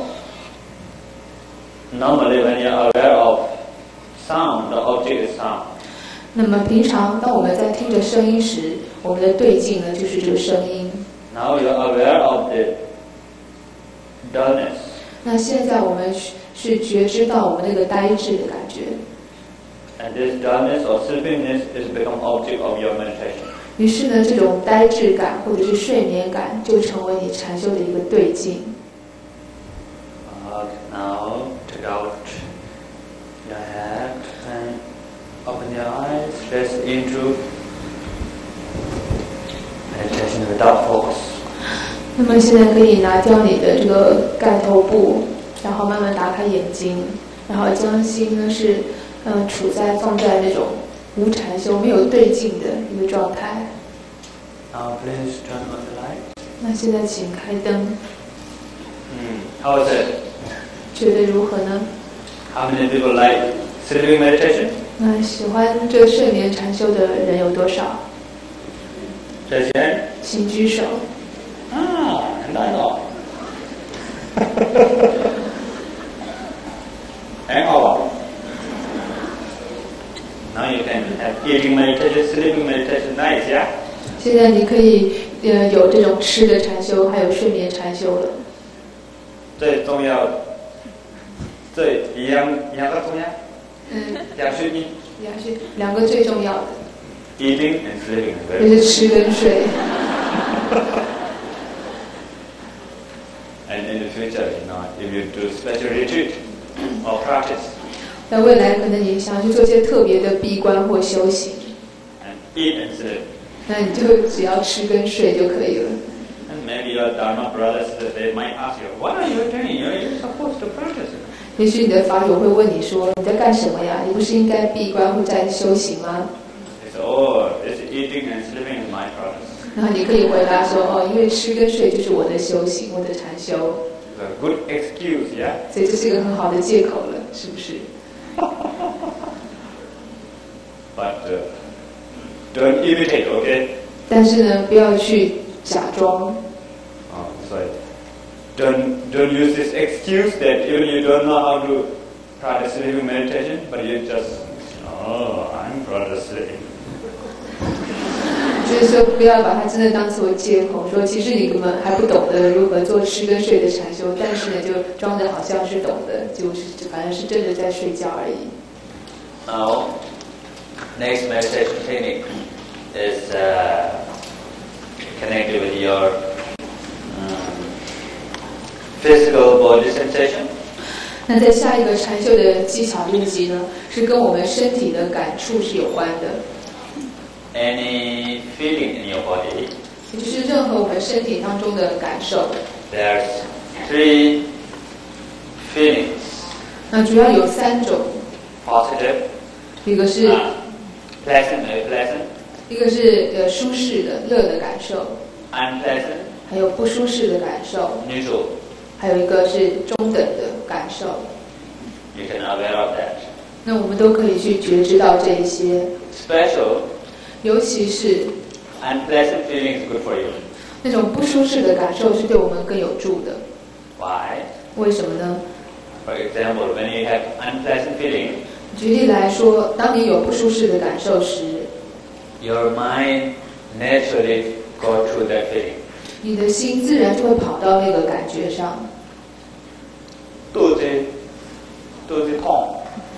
Speaker 3: normally when you're aware of sound, the object is sound.
Speaker 4: 那么平常当我们在听着声音时，我们的对境呢就是这个声音。
Speaker 3: Now you're aware of the dullness.
Speaker 4: 那现在我们是觉知到我们那个呆滞的感觉。
Speaker 3: And this dullness or sleepiness is become object of your meditation.
Speaker 4: 于是呢，这种呆滞感或者是睡眠感就成为你禅修的一个对境。
Speaker 3: Now take out your head and open your eyes. Rest into meditation without focus.
Speaker 4: 那么现在可以拿掉你的这个盖头布，然后慢慢打开眼睛，然后将心呢是放在那种无禅修、没有对境的一个状态。
Speaker 3: Now please turn on the light.
Speaker 4: 那现在请开灯，
Speaker 3: How is it?
Speaker 4: 觉得如何呢？
Speaker 3: How many people like sleeping meditation?
Speaker 4: 那喜欢这个睡眠禅修的人有多少？
Speaker 3: Raise your hand.
Speaker 4: 请举手。
Speaker 3: 很好。很好吧 Now you can have eating meditation, sleeping meditation, nice, yeah?
Speaker 4: 现在你可以有这种吃的禅修，还有睡眠禅修了。
Speaker 3: 最重要，两个重要。两是一。
Speaker 4: 两个最重要的。
Speaker 3: Eating and sleeping.
Speaker 4: 就是吃跟睡。
Speaker 3: And in the future, if you do special retreat or practice.
Speaker 4: 在未来可能你想去做些特别的闭关或修行。
Speaker 3: And eat and sleep.
Speaker 4: 那你就只要吃跟睡就可以了。
Speaker 3: And maybe your Dharma brothers, they might ask you, what are you doing? You're supposed to practice.
Speaker 4: 也许你的法友会问你说：“你在干什么呀？你不是应该闭关或在修行吗？”
Speaker 3: It's, oh, it's eating and sleeping is my practice.
Speaker 4: 然后你可以回答说：“哦，因为吃跟睡就是我的修行，我的禅修。”
Speaker 3: It's a good excuse, yeah?
Speaker 4: 所以这是一个很好的借口了，是不是？
Speaker 3: But don't imitate, okay?
Speaker 4: 但是呢，不要去假装。
Speaker 3: Oh, sorry. Don't use this excuse that even you don't know how to practice sleeping meditation, but you just, oh, I'm practicing.
Speaker 4: 就是说，不要把它真的当作借口，说其实你根本还不懂得如何做吃跟睡的禅修，但是呢，就装的好像是懂的，反正是真的在睡觉而已。
Speaker 3: Now, next meditation technique is connected with your physical body sensation.
Speaker 4: 那在下一个禅修的技巧练习呢，是跟我们身体的感触是有关的。
Speaker 3: Any feeling in your body.
Speaker 4: 也就是任何我们身体当中的感受。
Speaker 3: There's 3 feelings.
Speaker 4: 那主要有3种，
Speaker 3: Positive,
Speaker 4: 一个是
Speaker 3: pleasant, very pleasant,
Speaker 4: 一个是舒适的乐的感受，
Speaker 3: unpleasant,
Speaker 4: 还有不舒适的感受，
Speaker 3: neutral.
Speaker 4: 还有一个是中等的感受。
Speaker 3: You can aware of that.
Speaker 4: 那我们都可以去觉知到这一些，
Speaker 3: Special,
Speaker 4: 尤其是
Speaker 3: unpleasant feeling is good for you.
Speaker 4: 那种不舒适的感受是对我们更有助的。
Speaker 3: Why?
Speaker 4: 为什么呢？
Speaker 3: For example, when you have unpleasant feeling,
Speaker 4: 举例来说，当你有不舒适的感受时，
Speaker 3: your mind naturally go through that feeling.
Speaker 4: 你的心自然就会跑到那个感觉上。
Speaker 3: 肚子痛，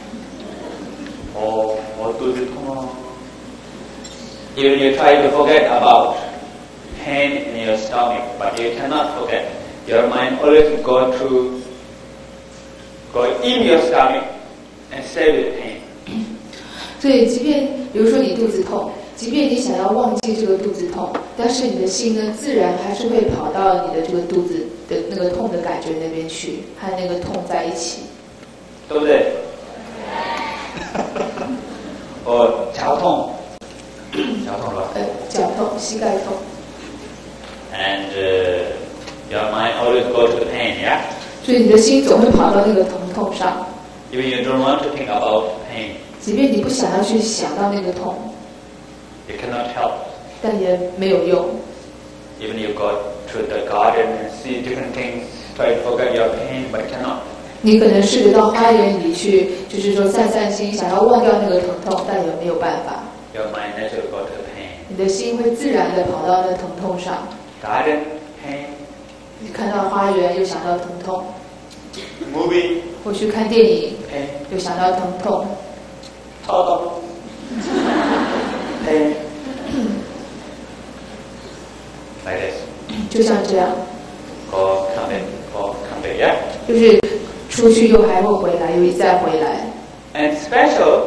Speaker 3: 我肚子痛啊。Even you try to forget about pain in your stomach, but you cannot forget. Your mind always go in your stomach and stay with pain.
Speaker 4: 所以，即便比如说你肚子痛，即便你想要忘记这个肚子痛，但是你的心呢，自然还是会跑到你的这个肚子的那个痛的感觉那边去，和那个痛在一起，
Speaker 3: 对不对？脚痛了。
Speaker 4: 脚痛、膝盖痛。
Speaker 3: And your mind always go to the pain, yeah?
Speaker 4: 所以你的心总会跑到那个疼痛上，
Speaker 3: Even you don't want to think about pain,
Speaker 4: 即便你不想要去想到那个痛，
Speaker 3: you cannot help.
Speaker 4: 但也没有用。
Speaker 3: Even you go to the garden and see different things, try to forget your pain, but cannot.
Speaker 4: 你可能试着到花园里去，就是说散散心，想要忘掉那个疼痛，但也没有办法。
Speaker 3: Your mind naturally go to the pain.
Speaker 4: 你的心会自然的跑到那疼痛上。
Speaker 3: Garden, pain.
Speaker 4: 你看到花园又想到疼痛，
Speaker 3: Movie,
Speaker 4: 或去看电影
Speaker 3: pain.
Speaker 4: 又想到疼痛，
Speaker 3: Talk, pain. Like this.
Speaker 4: 就像这样，
Speaker 3: Go, come back, yeah?
Speaker 4: 就是出去又还会回来，又一再回来。
Speaker 3: And special,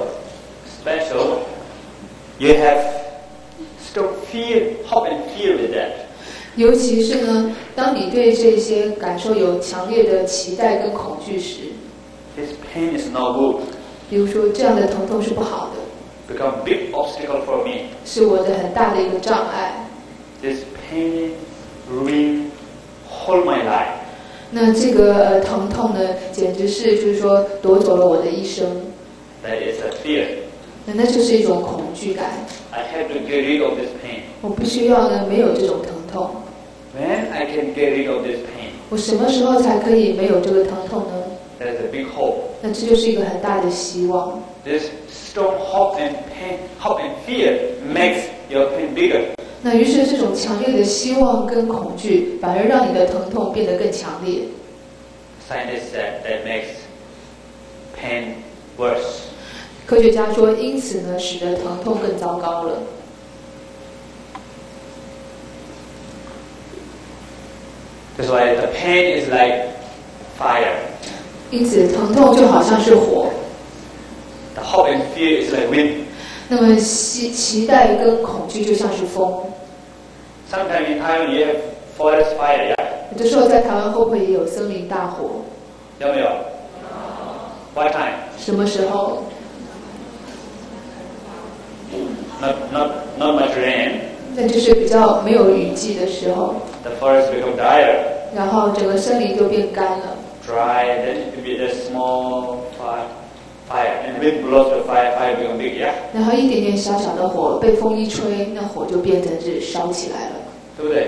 Speaker 3: you have to hope and feel with that.
Speaker 4: 尤其是呢，当你对这些感受有强烈的期待跟恐惧时，
Speaker 3: This pain is no good.
Speaker 4: 比如说这样的疼痛是不好的，
Speaker 3: Become a big obstacle for me.
Speaker 4: 是我的很大的一个障碍。
Speaker 3: This pain ruin whole my life.
Speaker 4: 那这个疼痛呢，简直是就是说夺走了我的一生。
Speaker 3: That is a fear.
Speaker 4: 那就是一种恐惧感。
Speaker 3: I have to get rid of this pain.
Speaker 4: 我必须要呢没有这种疼痛。
Speaker 3: When I can get rid of this pain,
Speaker 4: 我什么时候才可以没有这个疼痛呢？
Speaker 3: that is a big hope.
Speaker 4: 那这就是一个很大的希望。
Speaker 3: This strong hope and fear makes your pain bigger.
Speaker 4: 那于是这种强烈的希望跟恐惧，反而让你的疼痛变得更强烈。
Speaker 3: Scientists said that makes pain worse.
Speaker 4: 科学家说，因此呢，使得疼痛更糟糕了。
Speaker 3: That's why the pain is like fire.
Speaker 4: 因此，疼痛就好像是火，
Speaker 3: The hope and fear is like wind.
Speaker 4: 那么期待跟恐惧就像是风。
Speaker 3: Sometimes in Thailand you have forest fire, yeah?
Speaker 4: 有的时候在台湾会不会也有森林大火？
Speaker 3: 有没有 ？What time?
Speaker 4: 什么时候？
Speaker 3: Not much rain.
Speaker 4: 那就是比较没有雨季的时候，
Speaker 3: The forest become drier,
Speaker 4: 然后整个森林就变干了。
Speaker 3: dry. Then it will be a small fire, and wind blows the fire become big, yeah?
Speaker 4: 然后一点点小小的火被风一吹，那火就变成是烧起来了。
Speaker 3: 对不对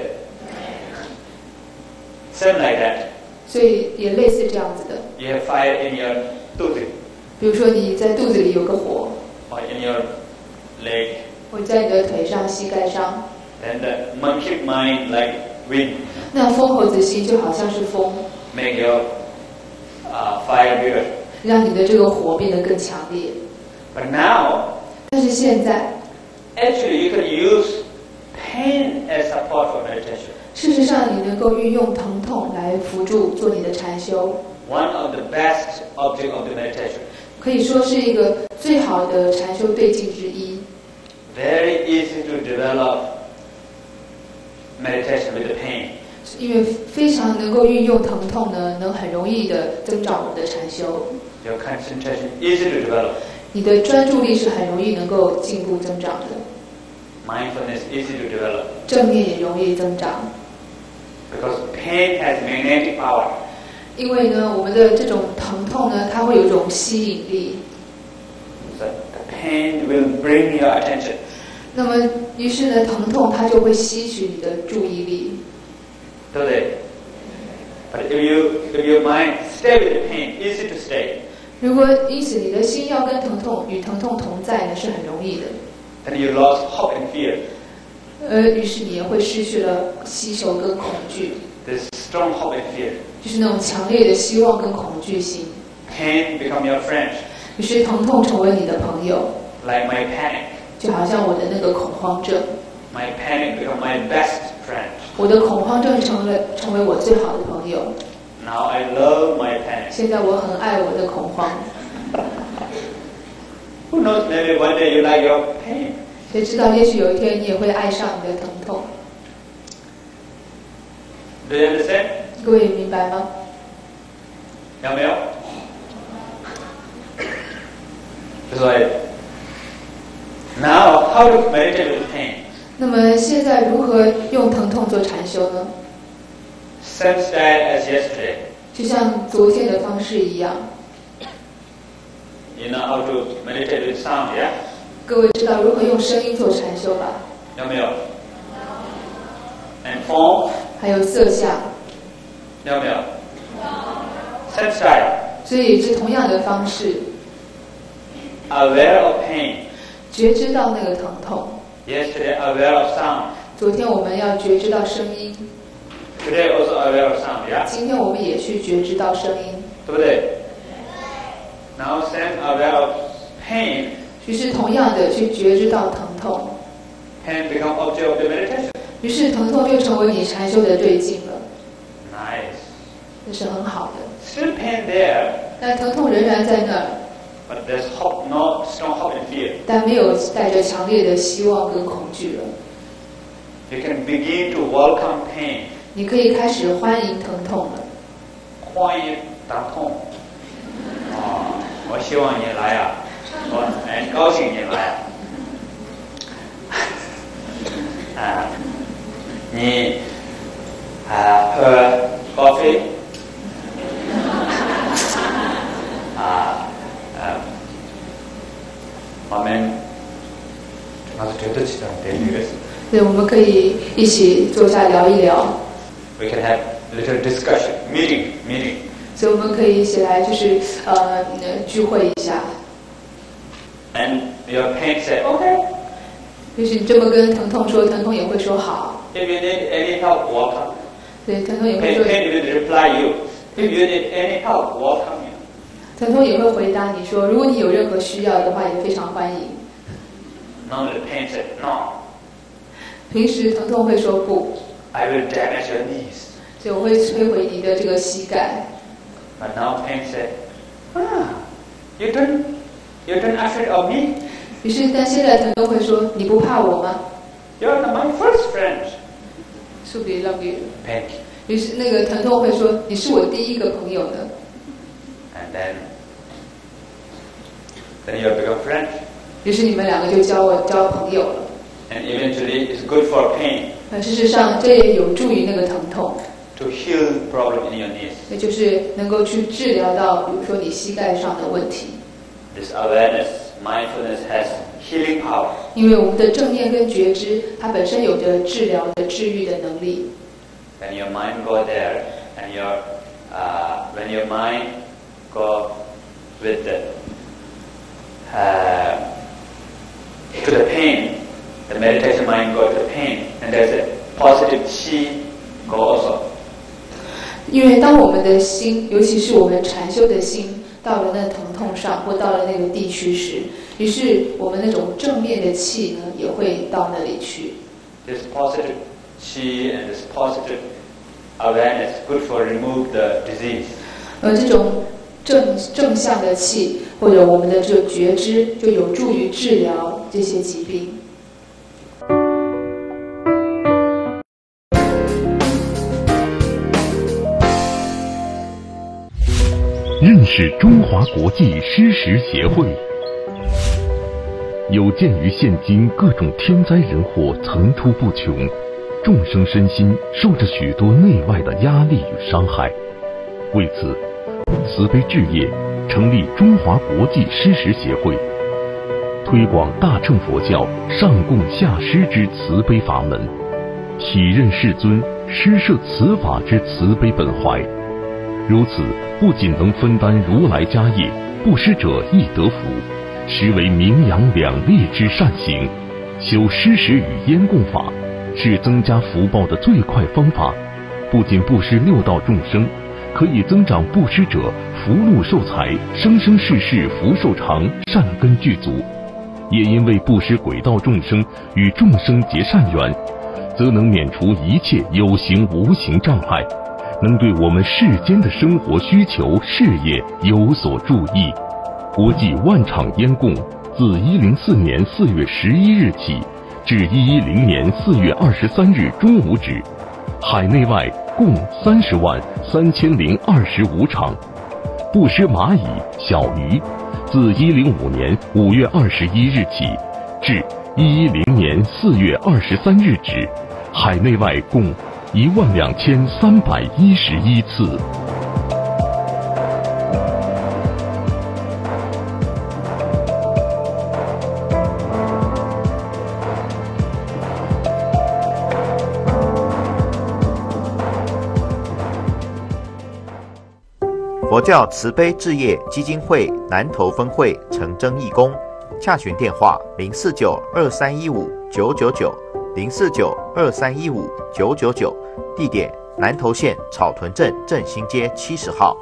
Speaker 3: ？Same like that.
Speaker 4: 所以也类似这样子的。
Speaker 3: You have fire in your tooth
Speaker 4: 比如说你在肚子里有个火，
Speaker 3: or in your leg.
Speaker 4: 或在你的腿上、膝盖上。
Speaker 3: Then the monkey mind like wind
Speaker 4: 那疯猴子心就好像是风，
Speaker 3: make your fire bigger.
Speaker 4: 让你的这个火变得更强烈。
Speaker 3: But now,
Speaker 4: 但是现在，
Speaker 3: actually, you can use pain as support for meditation.
Speaker 4: 事实上你能够运用疼痛来辅助做你的禅修，
Speaker 3: One of the best object of the meditation.
Speaker 4: 可以说是一个最好的禅修对境之一。
Speaker 3: Very easy to develop meditation with the pain.
Speaker 4: 因为非常能够运用疼痛呢，能很容易的增长我们的禅修。
Speaker 3: Your concentration easy to develop.
Speaker 4: 你的专注力是很容易能够进步增长的，
Speaker 3: Mindfulness easy to develop.
Speaker 4: 正念也容易增长。
Speaker 3: Because pain has magnetic power.
Speaker 4: 因为呢，我们的这种疼痛呢，它会有一种吸引力。
Speaker 3: So the pain will bring your attention.
Speaker 4: 那么，于是呢，疼痛它就会吸取你的注意力。
Speaker 3: Do they? But if your mind stay with the pain, easy to stay.
Speaker 4: 如果因此你的心要跟疼痛与疼痛同在呢，是很容易的。
Speaker 3: Then you lost hope and fear.
Speaker 4: 于是你也会失去了希求跟恐惧，
Speaker 3: There's strong hope and fear.
Speaker 4: 就是那种强烈的希望跟恐惧心。
Speaker 3: Pain become your friend,
Speaker 4: 于是疼痛成为你的朋友，
Speaker 3: like my panic.
Speaker 4: 就好像我的那个恐慌症，
Speaker 3: My panic become my best friend.
Speaker 4: 我的恐慌症成为我最好的朋友。
Speaker 3: Now I love my panic.
Speaker 4: 现在我很爱我的恐慌。
Speaker 3: Who knows? Maybe one day you like your pain.
Speaker 4: 谁知道，也许有一天你也会爱上你的疼痛。
Speaker 3: Do you understand?
Speaker 4: 各位明白吗？
Speaker 3: 有没有 That's why. Now, how to meditate with pain?
Speaker 4: 那么现在如何用疼痛做禅修呢？
Speaker 3: Same style as yesterday.
Speaker 4: 就像昨天的方式一样。
Speaker 3: You know how to meditate with sound, yeah?
Speaker 4: 各位知道如何用声音做禅修吧？
Speaker 3: 有没有 And form,
Speaker 4: 还有色相，
Speaker 3: 有没有 Same style.
Speaker 4: 所以是同样的方式，
Speaker 3: Aware of pain.
Speaker 4: 觉知到那个疼痛。
Speaker 3: Yesterday, aware of sound.
Speaker 4: 昨天我们要觉知到声音，
Speaker 3: Today, also aware of sound, yeah?
Speaker 4: 今天我们也去觉知到声音。
Speaker 3: 对不对 Now, same aware of pain.
Speaker 4: 于是同样的去觉知到疼痛，
Speaker 3: Pain become object of the meditation.
Speaker 4: 于是疼痛就成为你禅修的对境了，
Speaker 3: Nice.
Speaker 4: 这是很好的。
Speaker 3: Still pain there,
Speaker 4: 但疼痛仍然在那儿，
Speaker 3: but there's hope, no strong hope and fear.
Speaker 4: 但没有带着强烈的希望跟恐惧了。
Speaker 3: You can begin to welcome pain.
Speaker 4: 你可以开始欢迎疼痛了。
Speaker 3: 欢迎疼痛。我希望你来啊，我很高兴你来啊。你喝咖啡我们まずちょっとしたんで
Speaker 4: 对，我们可以一起坐下聊一聊。
Speaker 3: We can have little discussion, meeting.
Speaker 4: 所以我们可以一起来，就是聚会一下。
Speaker 3: And your pain say, okay.
Speaker 4: 就是你这么跟疼痛说，疼痛也会说好。
Speaker 3: If you need any help, welcome.
Speaker 4: 对，疼痛也会说，
Speaker 3: Pain will reply you. If you need any help, welcome you.
Speaker 4: 疼痛也会回答你说，如果你有任何需要的话，也非常欢迎。
Speaker 3: Now the pain said, no.
Speaker 4: 平时疼痛会说不，
Speaker 3: I will damage your knees.
Speaker 4: 所以我会摧毁你的这个膝盖。
Speaker 3: But now pain said, you don't afraid of me?
Speaker 4: 于是，但现在疼痛会说：“你不怕我吗
Speaker 3: You're my first friend.
Speaker 4: ？”So be love you。
Speaker 3: Thank you.
Speaker 4: 于是那个疼痛会说：“你是我第一个朋友呢。”
Speaker 3: And then you become friends.
Speaker 4: 于是你们两个就交朋友了。
Speaker 3: And eventually, it's good for pain.
Speaker 4: 事实上，这也有助于那个疼痛。
Speaker 3: To heal problem in your knees.
Speaker 4: 也就是能够去治疗到，比如说你膝盖上的问题。
Speaker 3: This awareness, mindfulness has healing power.
Speaker 4: 因为我们的正念跟觉知，它本身有着治疗的、治愈的能力。
Speaker 3: When your mind go there, and when your mind go with to the pain, the meditation mind go to the pain, and there's a positive qi go also.
Speaker 4: 因为当我们的心，尤其是我们禅修的心，到了那疼痛上或到了那个地区时，于是我们那种正面的气呢，也会到那里去。
Speaker 3: This positive qi and this positive awareness good for remove the disease.
Speaker 4: 这种正向的气或者我们的这个觉知，就有助于治疗这些疾病。
Speaker 5: 认识中华国际施食协会。有鉴于现今各种天灾人祸层出不穷，众生身心受着许多内外的压力与伤害，为此，慈悲置业成立中华国际施食协会，推广大乘佛教上供下施之慈悲法门，体认世尊施设此法之慈悲本怀。如此，不仅能分担如来家业，布施者亦得福，实为名扬两利之善行。修施食与烟供法，是增加福报的最快方法。不仅布施六道众生，可以增长布施者福禄寿财，生生世世福寿长，善根具足。也因为布施轨道众生与众生结善缘，则能免除一切有形无形障碍，能对我们世间的生活需求、事业有所注意。国际万场烟供自104年4月11日起至110年4月23日中午止，海内外共303025场。布施蚂蚁、小鱼，自105年5月21日起至110年4月23日止，海内外共12311次。
Speaker 2: 佛教慈悲置业基金会南投分会诚征义工，洽询电话049-2315-999，049-2315-999，地点南投县草屯镇振兴街70号。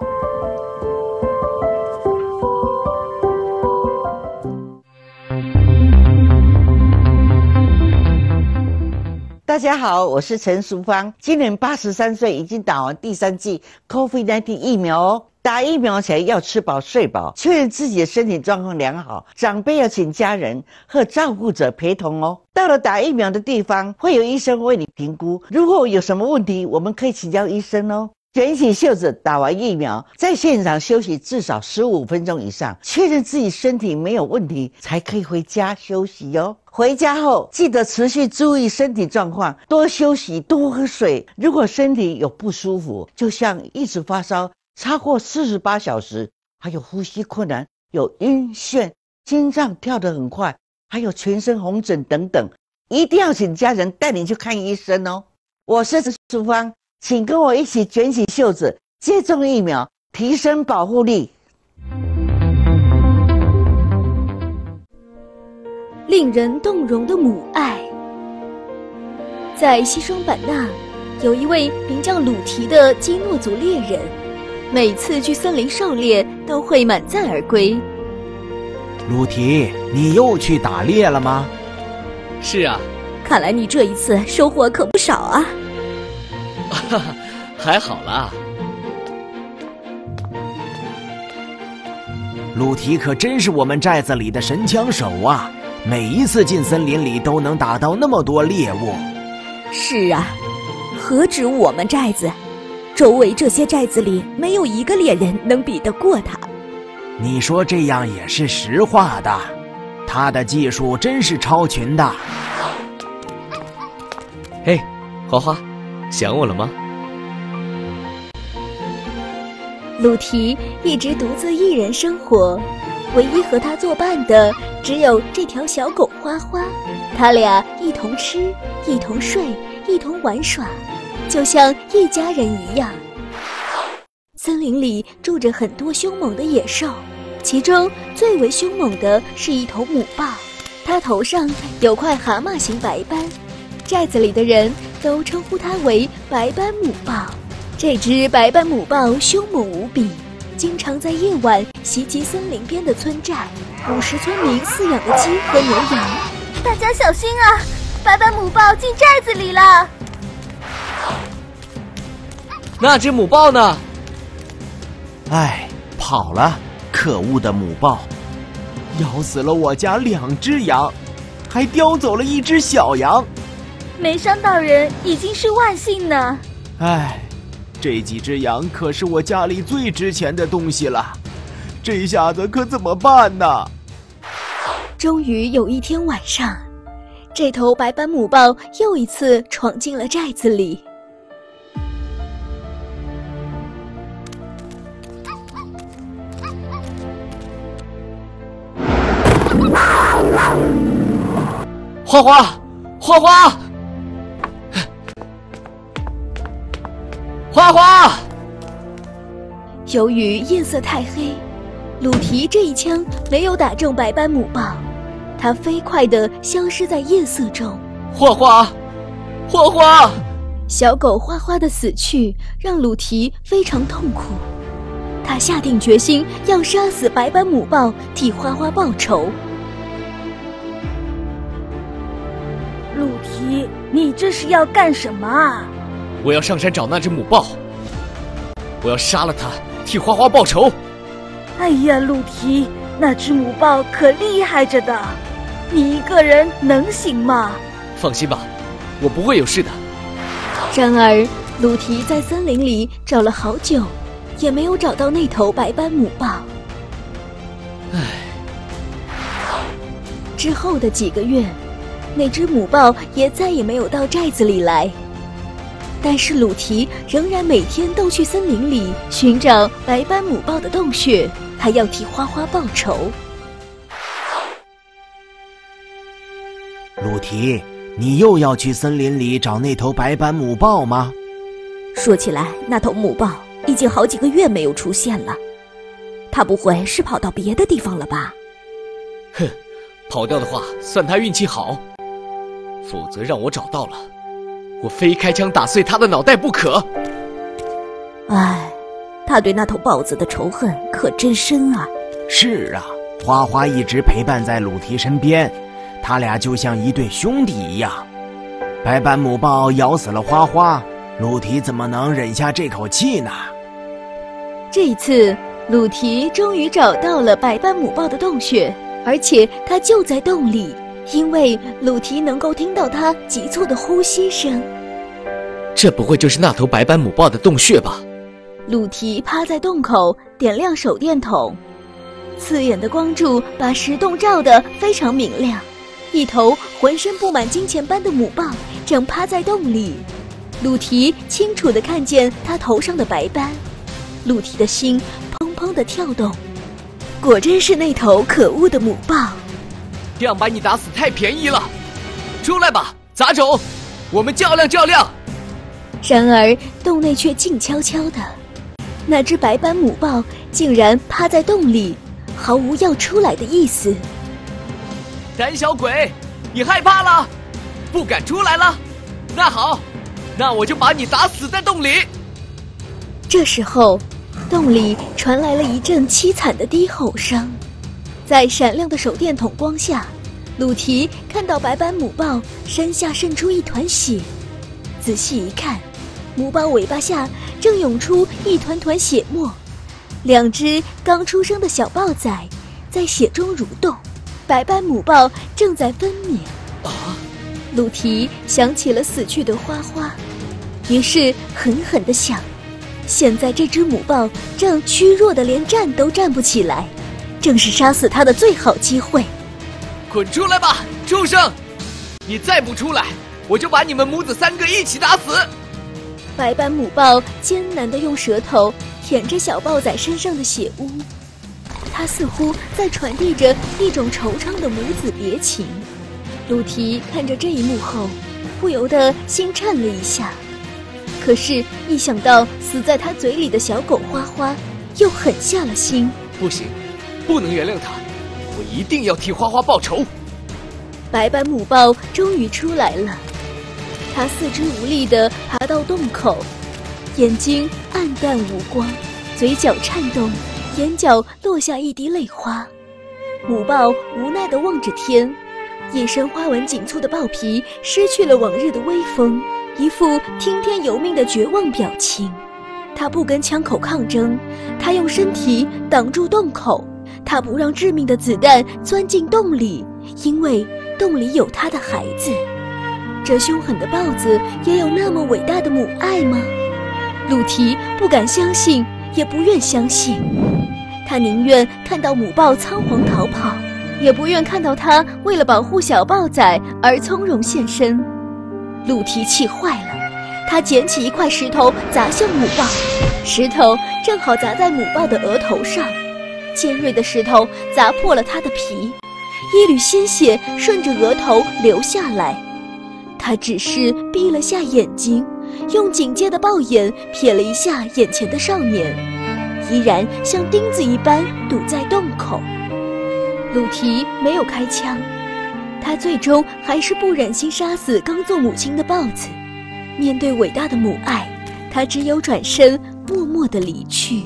Speaker 6: 大家好，我是陈淑芳，今年83岁，已经打完第3剂 COVID-19 疫苗哦。打疫苗前要吃饱睡饱，确认自己的身体状况良好，长辈要请家人和照顾者陪同哦。到了打疫苗的地方，会有医生为你评估，如果有什么问题，我们可以请教医生哦。卷起袖子，打完疫苗，在现场休息至少15分钟以上，确认自己身体没有问题，才可以回家休息哦。回家后，记得持续注意身体状况，多休息，多喝水。如果身体有不舒服，就像一直发烧超过48小时，还有呼吸困难，有晕眩，心脏跳得很快，还有全身红疹等等，一定要请家人带你去看医生哦。我是淑芳，请跟我一起卷起袖子，接种疫苗，提升保护力。
Speaker 7: 令人动容的母爱。在西双版纳，有一位名叫鲁提的基诺族猎人，每次去森林狩猎都会满载而归。
Speaker 8: 鲁提，你又去打猎了吗？
Speaker 9: 是啊。
Speaker 7: 看来你这一次收获可不少啊。
Speaker 9: 哈哈，还好啦。
Speaker 8: 鲁提可真是我们寨子里的神枪手啊！ 每一次进森林里都能打到那么多猎物。
Speaker 10: 是啊，何止我们寨子，周围这些寨子里没有一个猎人能比得过他。
Speaker 8: 你说这样也是实话的，他的技术真是超群的。
Speaker 9: 嘿，花花，想我了吗？
Speaker 7: 鲁提一直独自一人生活，唯一和他作伴的只有这条小狗花花。他俩一同吃，一同睡，一同玩耍，就像一家人一样。森林里住着很多凶猛的野兽，其中最为凶猛的是一头母豹，它头上有块蛤蟆形白斑，寨子里的人都称呼它为白斑母豹。这只白斑母豹凶猛无比，经常在夜晚袭击森林边的村寨，50村民饲养的鸡和牛羊。
Speaker 11: 大家小心啊！白斑母豹进寨子里了。
Speaker 9: 那只母豹呢？
Speaker 8: 哎，跑了！可恶的母豹，咬死了我家2只羊，还叼走了1只小羊。
Speaker 11: 没伤到人已经是万幸呢。
Speaker 8: 哎，这几只羊可是我家里最值钱的东西了，这下子可怎么办呢？
Speaker 7: 终于有一天晚上，这头白斑母豹又一次闯进了寨子里。
Speaker 9: 花花，花花，花花！
Speaker 7: 由于夜色太黑，鲁提这一枪没有打中白斑母豹，它飞快地消失在夜色中。
Speaker 9: 花花，花花！
Speaker 7: 小狗花花的死去让鲁提非常痛苦，他下定决心要杀死白斑母豹，替花花报仇。
Speaker 11: 鲁提，你这是要干什么啊？
Speaker 9: 我要上山找那只母豹，我要杀了它，替花花报仇。
Speaker 11: 哎呀，鲁提，那只母豹可厉害着的，你一个人能行吗？
Speaker 9: 放心吧，我不会有事的。
Speaker 7: 然而，鲁提在森林里找了好久，也没有找到那头白斑母豹。
Speaker 9: 唉，
Speaker 7: 之后的几个月，那只母豹也再也没有到寨子里来。但是鲁提仍然每天都去森林里寻找白斑母豹的洞穴，他要替花花报仇。
Speaker 8: 鲁提，你又要去森林里找那头白斑母豹吗？
Speaker 10: 说起来，那头母豹已经好几个月没有出现了，它不会是跑到别的地方了吧？
Speaker 9: 哼，跑掉的话算他运气好，否则让我找到了，我非开枪打碎他的脑袋不可。
Speaker 10: 唉，他对那头豹子的仇恨可真深啊。
Speaker 8: 是啊，花花一直陪伴在鲁提身边，他俩就像一对兄弟一样。白斑母豹咬死了花花，鲁提怎么能忍下这口气呢？
Speaker 7: 这一次，鲁提终于找到了白斑母豹的洞穴，而且它就在洞里，因为鲁提能够听到它急促的呼吸声。
Speaker 9: 这不会就是那头白斑母豹的洞穴吧？
Speaker 7: 鲁提趴在洞口，点亮手电筒，刺眼的光柱把石洞照得非常明亮。一头浑身布满金钱斑的母豹正趴在洞里，鲁提清楚地看见它头上的白斑，鲁提的心砰砰地跳动。果真是那头可恶的母豹！
Speaker 9: 这样把你打死太便宜了，出来吧，杂种，我们较量较量。
Speaker 7: 然而洞内却静悄悄的，那只白斑母豹竟然趴在洞里，毫无要出来的意思。
Speaker 9: 胆小鬼，你害怕了，不敢出来了？那好，那我就把你打死在洞里。
Speaker 7: 这时候，洞里传来了一阵凄惨的低吼声。在闪亮的手电筒光下，鲁提看到白斑母豹身下渗出一团血，仔细一看，母豹尾巴下正涌出一团团血沫，两只刚出生的小豹崽在血中蠕动。 白斑母豹正在分娩。鲁提想起了死去的花花，于是狠狠地想，现在这只母豹正虚弱的连站都站不起来，正是杀死它的最好机会。
Speaker 9: 滚出来吧，畜生！你再不出来，我就把你们母子3个一起打死！
Speaker 7: 白斑母豹艰难地用舌头舔着小豹仔身上的血污，它似乎在传递着一种惆怅的母子别情。鲁提看着这一幕后，不由得心颤了一下。可是，一想到死在他嘴里的小狗花花，又狠下了心。
Speaker 9: 不行，不能原谅他，我一定要替花花报仇。
Speaker 7: 白斑母豹终于出来了，它四肢无力地爬到洞口，眼睛暗淡无光，嘴角颤动，眼角落下一滴泪花。母豹无奈地望着天，一身花纹紧簇的豹皮失去了往日的威风，一副听天由命的绝望表情。他不跟枪口抗争，他用身体挡住洞口，他不让致命的子弹钻进洞里，因为洞里有他的孩子。这凶狠的豹子也有那么伟大的母爱吗？鲁提不敢相信，也不愿相信。他宁愿看到母豹仓皇逃跑，也不愿看到他为了保护小豹仔而从容现身。鲁提气坏了，他捡起一块石头砸向母豹，石头正好砸在母豹的额头上，尖锐的石头砸破了他的皮，一缕鲜血顺着额头流下来。他只是闭了下眼睛，用警戒的豹眼瞥了一下眼前的少年，依然像钉子一般堵在洞口。鲁提没有开枪，他最终还是不忍心杀死刚做母亲的豹子。面对伟大的母爱，他只有转身默默地离去。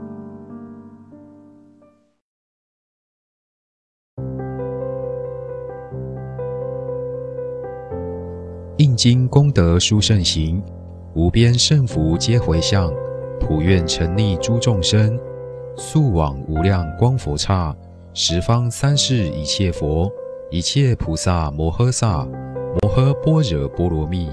Speaker 12: 应经功德殊胜行，无边胜福皆回向，普愿成利诸众生，速往无量光佛刹，十方三世一切佛，一切菩萨摩诃萨，摩诃般若波罗蜜。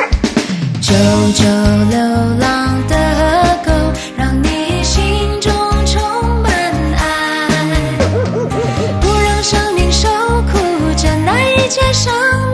Speaker 13: 救救流浪的狗，让你心中上